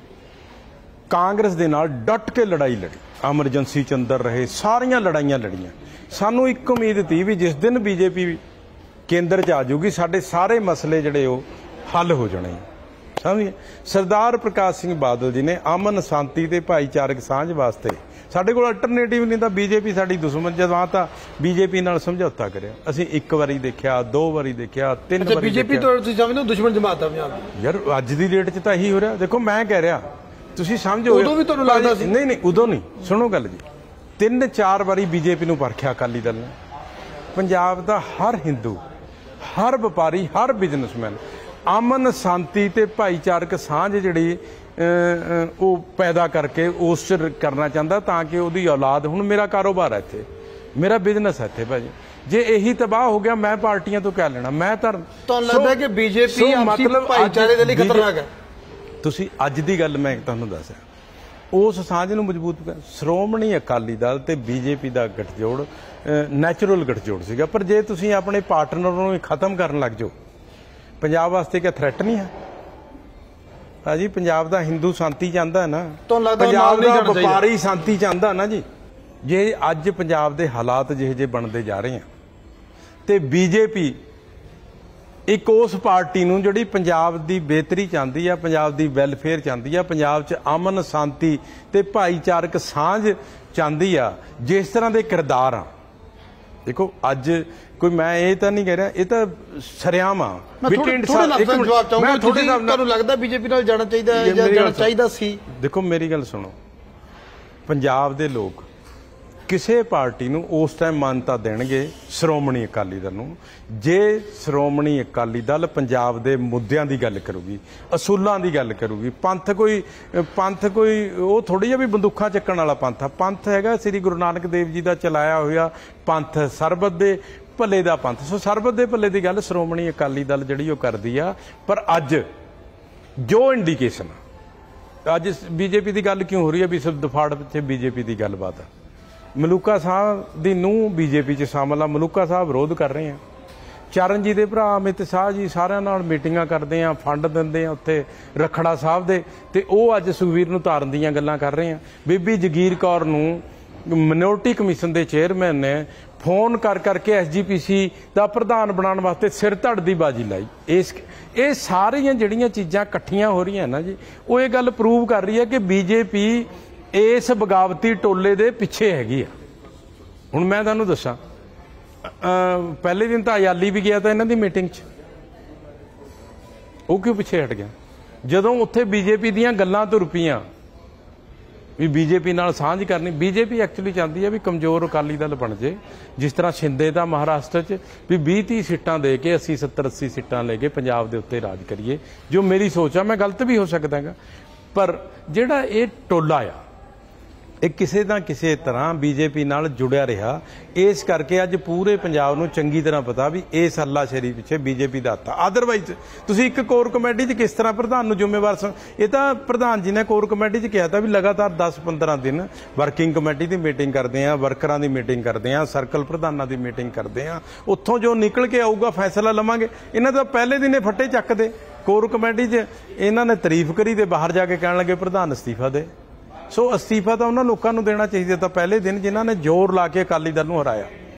ਕਾਂਗਰਸ ਦੇ ਨਾਲ ਡਟ ਕੇ ਲੜਾਈ ਲੜੀ, ਐਮਰਜੈਂਸੀ 'ਚ ਅੰਦਰ ਰਹੇ, ਸਾਰੀਆਂ ਲੜਾਈਆਂ ਲੜੀਆਂ। ਸਾਨੂੰ ਇੱਕ ਉਮੀਦ ਸੀ ਵੀ ਜਿਸ ਦਿਨ BJP ਕੇਂਦਰ 'ਚ ਆ ਜਾਊਗੀ ਸਾਡੇ ਸਾਰੇ ਮਸਲੇ ਜਿਹੜੇ ਉਹ ਹੱਲ ਹੋ ਜਾਣੇ। ਸਮਝੇ? ਸਰਦਾਰ ਪ੍ਰਕਾਸ਼ ਸਿੰਘ ਬਾਦਲ ਜੀ ਨੇ ਅਮਨ ਸ਼ਾਂਤੀ ਤੇ ਭਾਈਚਾਰਕ ਸਾਂਝ ਵਾਸਤੇ, ਸਾਡੇ ਕੋਲ ਅਲਟਰਨੇਟਿਵ ਨਹੀਂ ਤਾਂ BJP ਸਾਡੀ ਦੁਸ਼ਮਣ, ਜਦੋਂ ਤਾਂ BJP ਨਾਲ ਸਮਝੌਤਾ ਕਰਿਆ। ਅਸੀਂ ਇੱਕ ਵਾਰੀ ਦੇਖਿਆ, 2 ਵਾਰੀ ਦੇਖਿਆ, 3 ਵਾਰੀ ਦੇਖਿਆ। BJP ਤੋਂ ਤੁਸੀਂ ਸਮਝਦੇ ਹੋ ਦੁਸ਼ਮਣ ਜਮਾਤ ਆ ਪੰਜਾਬ ਦੀ? ਯਾਰ ਅੱਜ ਦੀ ਡੇਟ 'ਚ ਤਾਂ ਇਹੀ ਹੋ ਰਿਹਾ। ਦੇਖੋ ਮੈਂ ਕਹਿ ਰਿਹਾ, ਤੁਸੀਂ ਸਮਝੋ। ਉਦੋਂ ਵੀ ਤੁਹਾਨੂੰ ਲੱਗਦਾ ਸੀ? ਨਹੀਂ ਉਦੋਂ ਨਹੀਂ। ਸੁਣੋ ਗੱਲ ਜੀ, 3-4 ਵਾਰੀ BJP ਨੂੰ ਪਰਖਿਆ ਅਕਾਲੀ ਦਲ ਨੇ। ਪੰਜਾਬ ਦਾ ਹਰ ਹਿੰਦੂ, ਹਰ ਵਪਾਰੀ, ਹਰ ਬਿਜ਼ਨਸਮੈਨ ਅਮਨ ਸ਼ਾਂਤੀ ਤੇ ਭਾਈਚਾਰਕ ਸਾਂਝ ਜਿਹੜੀ ਉਹ ਪੈਦਾ ਕਰਕੇ ਉਸ 'ਚ ਕਰਨਾ ਚਾਹੁੰਦਾ, ਤਾਂ ਕਿ ਉਹਦੀ ਔਲਾਦ, ਹੁਣ ਮੇਰਾ ਕਾਰੋਬਾਰ ਹੈ ਇੱਥੇ, ਮੇਰਾ ਬਿਜ਼ਨਸ ਹੈ ਇੱਥੇ ਭਾਜੀ, ਜੇ ਇਹੀ ਤਬਾਹ ਹੋ ਗਿਆ ਮੈਂ ਪਾਰਟੀਆਂ ਤੋਂ ਕਿਆ ਲੈਣਾ। ਮੈਂ ਤਾਂ ਤੁਹਾਨੂੰ ਲੱਗਦਾ ਕਿ ਬੀਜੇਪੀ ਮਤਲਬ ਭਾਈਚਾਰੇ ਦੇ ਲਈ ਖਤਰਨਾਕ ਹੈ? ਤੁਸੀਂ ਅੱਜ ਦੀ ਗੱਲ ਮੈਂ ਤੁਹਾਨੂੰ ਦੱਸਿਆ, ਉਸ ਸਾਂਝ ਨੂੰ ਮਜ਼ਬੂਤ ਕਰ ਸ਼੍ਰੋਮਣੀ ਅਕਾਲੀ ਦਲ ਤੇ ਬੀਜੇਪੀ ਦਾ ਗਠਜੋੜ ਨੈਚੁਰਲ ਗਠਜੋੜ ਸੀਗਾ। ਪਰ ਜੇ ਤੁਸੀਂ ਆਪਣੇ ਪਾਰਟਨਰ ਨੂੰ ਹੀ ਖਤਮ ਕਰਨ ਲੱਗ ਜਾਓ, ਪੰਜਾਬ ਵਾਸਤੇ ਕਿਆ ਥ੍ਰੈਟ ਨਹੀਂ ਹੈ ਭਾਜੀ? ਪੰਜਾਬ ਦਾ ਹਿੰਦੂ ਸ਼ਾਂਤੀ ਚਾਹੁੰਦਾ ਹੈ ਨਾ, ਪੰਜਾਬ ਦਾ ਵਪਾਰੀ ਸ਼ਾਂਤੀ ਚਾਹੁੰਦਾ ਨਾ ਜੀ। ਜੇ ਅੱਜ ਪੰਜਾਬ ਦੇ ਹਾਲਾਤ ਜਿਹੇ ਜਿਹੇ ਬਣਦੇ ਜਾ ਰਹੇ ਆ ਤੇ ਬੀਜੇਪੀ ਇੱਕ ਉਸ ਪਾਰਟੀ ਨੂੰ ਜਿਹੜੀ ਪੰਜਾਬ ਦੀ ਬਿਹਤਰੀ ਚਾਹੁੰਦੀ ਆ, ਪੰਜਾਬ ਦੀ ਵੈਲਫੇਅਰ ਚਾਹੁੰਦੀ ਆ, ਪੰਜਾਬ 'ਚ ਅਮਨ ਸ਼ਾਂਤੀ ਤੇ ਭਾਈਚਾਰਕ ਸਾਂਝ ਚਾਹੁੰਦੀ ਆ, ਜਿਸ ਤਰ੍ਹਾਂ ਦੇ ਕਿਰਦਾਰ ਆ, ਦੇਖੋ ਅੱਜ ਕੋਈ ਮੈਂ ਇਹ ਤਾਂ ਨਹੀਂ ਕਹਿ ਰਿਹਾ, ਇਹ ਤਾਂ ਸ਼ਰੇਆਮ ਆ। ਤੁਹਾਨੂੰ ਲੱਗਦਾ ਬੀਜੇਪੀ ਨਾਲ ਜਾਣਾ ਚਾਹੀਦਾ ਹੈ ਜਾਂ ਜਾਣਾ ਚਾਹੀਦਾ ਸੀ? ਦੇਖੋ ਮੇਰੀ ਗੱਲ ਸੁਣੋ, ਪੰਜਾਬ ਦੇ ਲੋਕ ਕਿਸੇ ਪਾਰਟੀ ਨੂੰ ਉਸ ਟਾਈਮ ਮਾਨਤਾ ਦੇਣਗੇ ਸ਼੍ਰੋਮਣੀ ਅਕਾਲੀ ਦਲ ਨੂੰ ਜੇ ਸ਼੍ਰੋਮਣੀ ਅਕਾਲੀ ਦਲ ਪੰਜਾਬ ਦੇ ਮੁੱਦਿਆਂ ਦੀ ਗੱਲ ਕਰੂਗੀ, ਅਸੂਲਾਂ ਦੀ ਗੱਲ ਕਰੂਗੀ। ਪੰਥ ਕੋਈ ਉਹ ਥੋੜੀ ਜਿਹੀ ਵੀ ਬੰਦੂਕਾਂ ਚੱਕਣ ਵਾਲਾ ਪੰਥ ਆ। ਪੰਥ ਹੈਗਾ ਸ੍ਰੀ ਗੁਰੂ ਨਾਨਕ ਦੇਵ ਜੀ ਦਾ ਚਲਾਇਆ ਹੋਇਆ ਪੰਥ, ਸਰਬੱਤ ਦੇ ਭਲੇ ਦਾ ਪੰਥ। ਸੋ ਸਰਬੱਤ ਦੇ ਭਲੇ ਦੀ ਗੱਲ ਸ਼੍ਰੋਮਣੀ ਅਕਾਲੀ ਦਲ ਜਿਹੜੀ ਉਹ ਕਰਦੀ ਆ। ਪਰ ਅੱਜ ਜੋ ਇੰਡੀਕੇਸ਼ਨ ਅੱਜ ਬੀਜੇਪੀ ਦੀ ਗੱਲ ਕਿਉਂ ਹੋ ਰਹੀ ਹੈ ਵੀ ਸਿਰਫ ਦਫਾੜ ਪਿੱਛੇ ਬੀਜੇਪੀ ਦੀ ਗੱਲਬਾਤ ਆ। ਮਲੂਕਾ ਸਾਹਿਬ ਦੀ ਨੂੰਹ ਬੀਜੇਪੀ 'ਚ ਸ਼ਾਮਲ ਆ, ਮਲੂਕਾ ਸਾਹਿਬ ਵਿਰੋਧ ਕਰ ਰਹੇ ਆ। ਚਰਨਜੀਤ ਦੇ ਭਰਾ ਅਮਿਤ ਸ਼ਾਹ ਜੀ ਸਾਰਿਆਂ ਨਾਲ ਮੀਟਿੰਗਾਂ ਕਰਦੇ ਆ, ਫੰਡ ਦਿੰਦੇ ਆ ਉੱਥੇ ਰਖੜਾ ਸਾਹਿਬ ਦੇ, ਤੇ ਉਹ ਅੱਜ ਸੁਖਬੀਰ ਨੂੰ ਤਾਰਨ ਦੀਆਂ ਗੱਲਾਂ ਕਰ ਰਹੇ ਆ। ਬੀਬੀ ਜਗੀਰ ਕੌਰ ਨੂੰ ਮਿਨੋਰਟੀ ਕਮਿਸ਼ਨ ਦੇ ਚੇਅਰਮੈਨ ਨੇ ਫੋਨ ਕਰ ਕਰਕੇ ਐਸਜੀਪੀਸੀ ਦਾ ਪ੍ਰਧਾਨ ਬਣਾਉਣ ਵਾਸਤੇ ਸਿਰ ਧੜ ਦੀ ਬਾਜੀ ਲਾਈ। ਇਹ ਸਾਰੀਆਂ ਜਿਹੜੀਆਂ ਚੀਜ਼ਾਂ ਇਕੱਠੀਆਂ ਹੋ ਰਹੀਆਂ ਨਾ ਜੀ, ਉਹ ਇਹ ਗੱਲ ਪ੍ਰੂਵ ਕਰ ਰਹੀ ਹੈ ਕਿ ਬੀਜੇਪੀ ਇਸ ਬਗਾਵਤੀ ਟੋਲੇ ਦੇ ਪਿੱਛੇ ਹੈਗੀ ਆ। ਹੁਣ ਮੈਂ ਤੁਹਾਨੂੰ ਦੱਸਾਂ, ਪਹਿਲੇ ਦਿਨ ਤਾਂ ਅਯਾਲੀ ਵੀ ਗਿਆ ਤਾਂ ਇਹਨਾਂ ਦੀ ਮੀਟਿੰਗ 'ਚ, ਉਹ ਕਿਉਂ ਪਿੱਛੇ ਹਟ ਗਿਆ? ਜਦੋਂ ਉੱਥੇ ਬੀਜੇਪੀ ਦੀਆਂ ਗੱਲਾਂ ਤੁਰ ਪਈਆਂ ਵੀ ਬੀਜੇਪੀ ਨਾਲ ਸਾਂਝ ਕਰਨੀ, ਬੀਜੇਪੀ ਐਕਚੁਅਲੀ ਚਾਹੁੰਦੀ ਹੈ ਵੀ ਕਮਜ਼ੋਰ ਅਕਾਲੀ ਦਲ ਬਣ ਜੇ, ਜਿਸ ਤਰ੍ਹਾਂ ਸ਼ਿੰਦੇ ਦਾ ਮਹਾਰਾਸ਼ਟਰ 'ਚ ਵੀ 20-30 ਸੀਟਾਂ ਦੇ ਕੇ 80-70-80 ਸੀਟਾਂ ਲੈ ਕੇ ਪੰਜਾਬ ਦੇ ਉੱਤੇ ਰਾਜ ਕਰੀਏ, ਜੋ ਮੇਰੀ ਸੋਚ ਆ। ਮੈਂ ਗਲਤ ਵੀ ਹੋ ਸਕਦਾ ਹੈਗਾ, ਪਰ ਜਿਹੜਾ ਇਹ ਟੋਲਾ ਆ ਇਹ ਕਿਸੇ ਨਾ ਕਿਸੇ ਤਰ੍ਹਾਂ ਬੀਜੇਪੀ ਨਾਲ ਜੁੜਿਆ ਰਿਹਾ। ਇਸ ਕਰਕੇ ਅੱਜ ਪੂਰੇ ਪੰਜਾਬ ਨੂੰ ਚੰਗੀ ਤਰ੍ਹਾਂ ਪਤਾ ਵੀ ਇਸ ਹੱਲਾਸ਼ੇਰੀ ਪਿੱਛੇ ਬੀਜੇਪੀ ਦਾ ਹੱਥ ਆ। ਅਦਰਵਾਈਜ਼ ਤੁਸੀਂ ਇੱਕ ਕੋਰ ਕਮੇਟੀ 'ਚ ਕਿਸ ਤਰ੍ਹਾਂ ਪ੍ਰਧਾਨ ਨੂੰ ਜ਼ਿੰਮੇਵਾਰ ਇਹ ਤਾਂ ਪ੍ਰਧਾਨ ਜੀ ਨੇ ਕੋਰ ਕਮੇਟੀ 'ਚ ਕਿਹਾ ਤਾਂ ਵੀ ਲਗਾਤਾਰ 10-15 ਦਿਨ ਵਰਕਿੰਗ ਕਮੇਟੀ ਦੀ ਮੀਟਿੰਗ ਕਰਦੇ ਆ, ਵਰਕਰਾਂ ਦੀ ਮੀਟਿੰਗ ਕਰਦੇ ਆ, ਸਰਕਲ ਪ੍ਰਧਾਨਾਂ ਦੀ ਮੀਟਿੰਗ ਕਰਦੇ ਆ, ਉੱਥੋਂ ਜੋ ਨਿਕਲ ਕੇ ਆਊਗਾ ਫੈਸਲਾ ਲਵਾਂਗੇ। ਇਹਨਾਂ ਦਾ ਪਹਿਲੇ ਦਿਨੇ ਫੱਟੇ ਚੱਕਦੇ ਕੋਰ ਕਮੇਟੀ 'ਚ, ਇਹਨਾਂ ਨੇ ਤਾਰੀਫ ਕਰੀ ਤੇ ਬਾਹਰ ਜਾ ਕੇ ਕਹਿਣ ਲੱਗੇ ਪ੍ਰਧਾਨ ਅਸਤੀਫਾ ਦੇ। ਸੋ ਅਸਤੀਫਾ ਤਾਂ ਉਹਨਾਂ ਲੋਕਾਂ ਨੂੰ ਦੇਣਾ ਚਾਹੀਦਾ ਤਾਂ ਪਹਿਲੇ ਦਿਨ ਜਿਨ੍ਹਾਂ ਨੇ ਜ਼ੋਰ ਲਾ ਕੇ ਅਕਾਲੀ ਦਲ ਨੂੰ ਹਰਾਇਆ।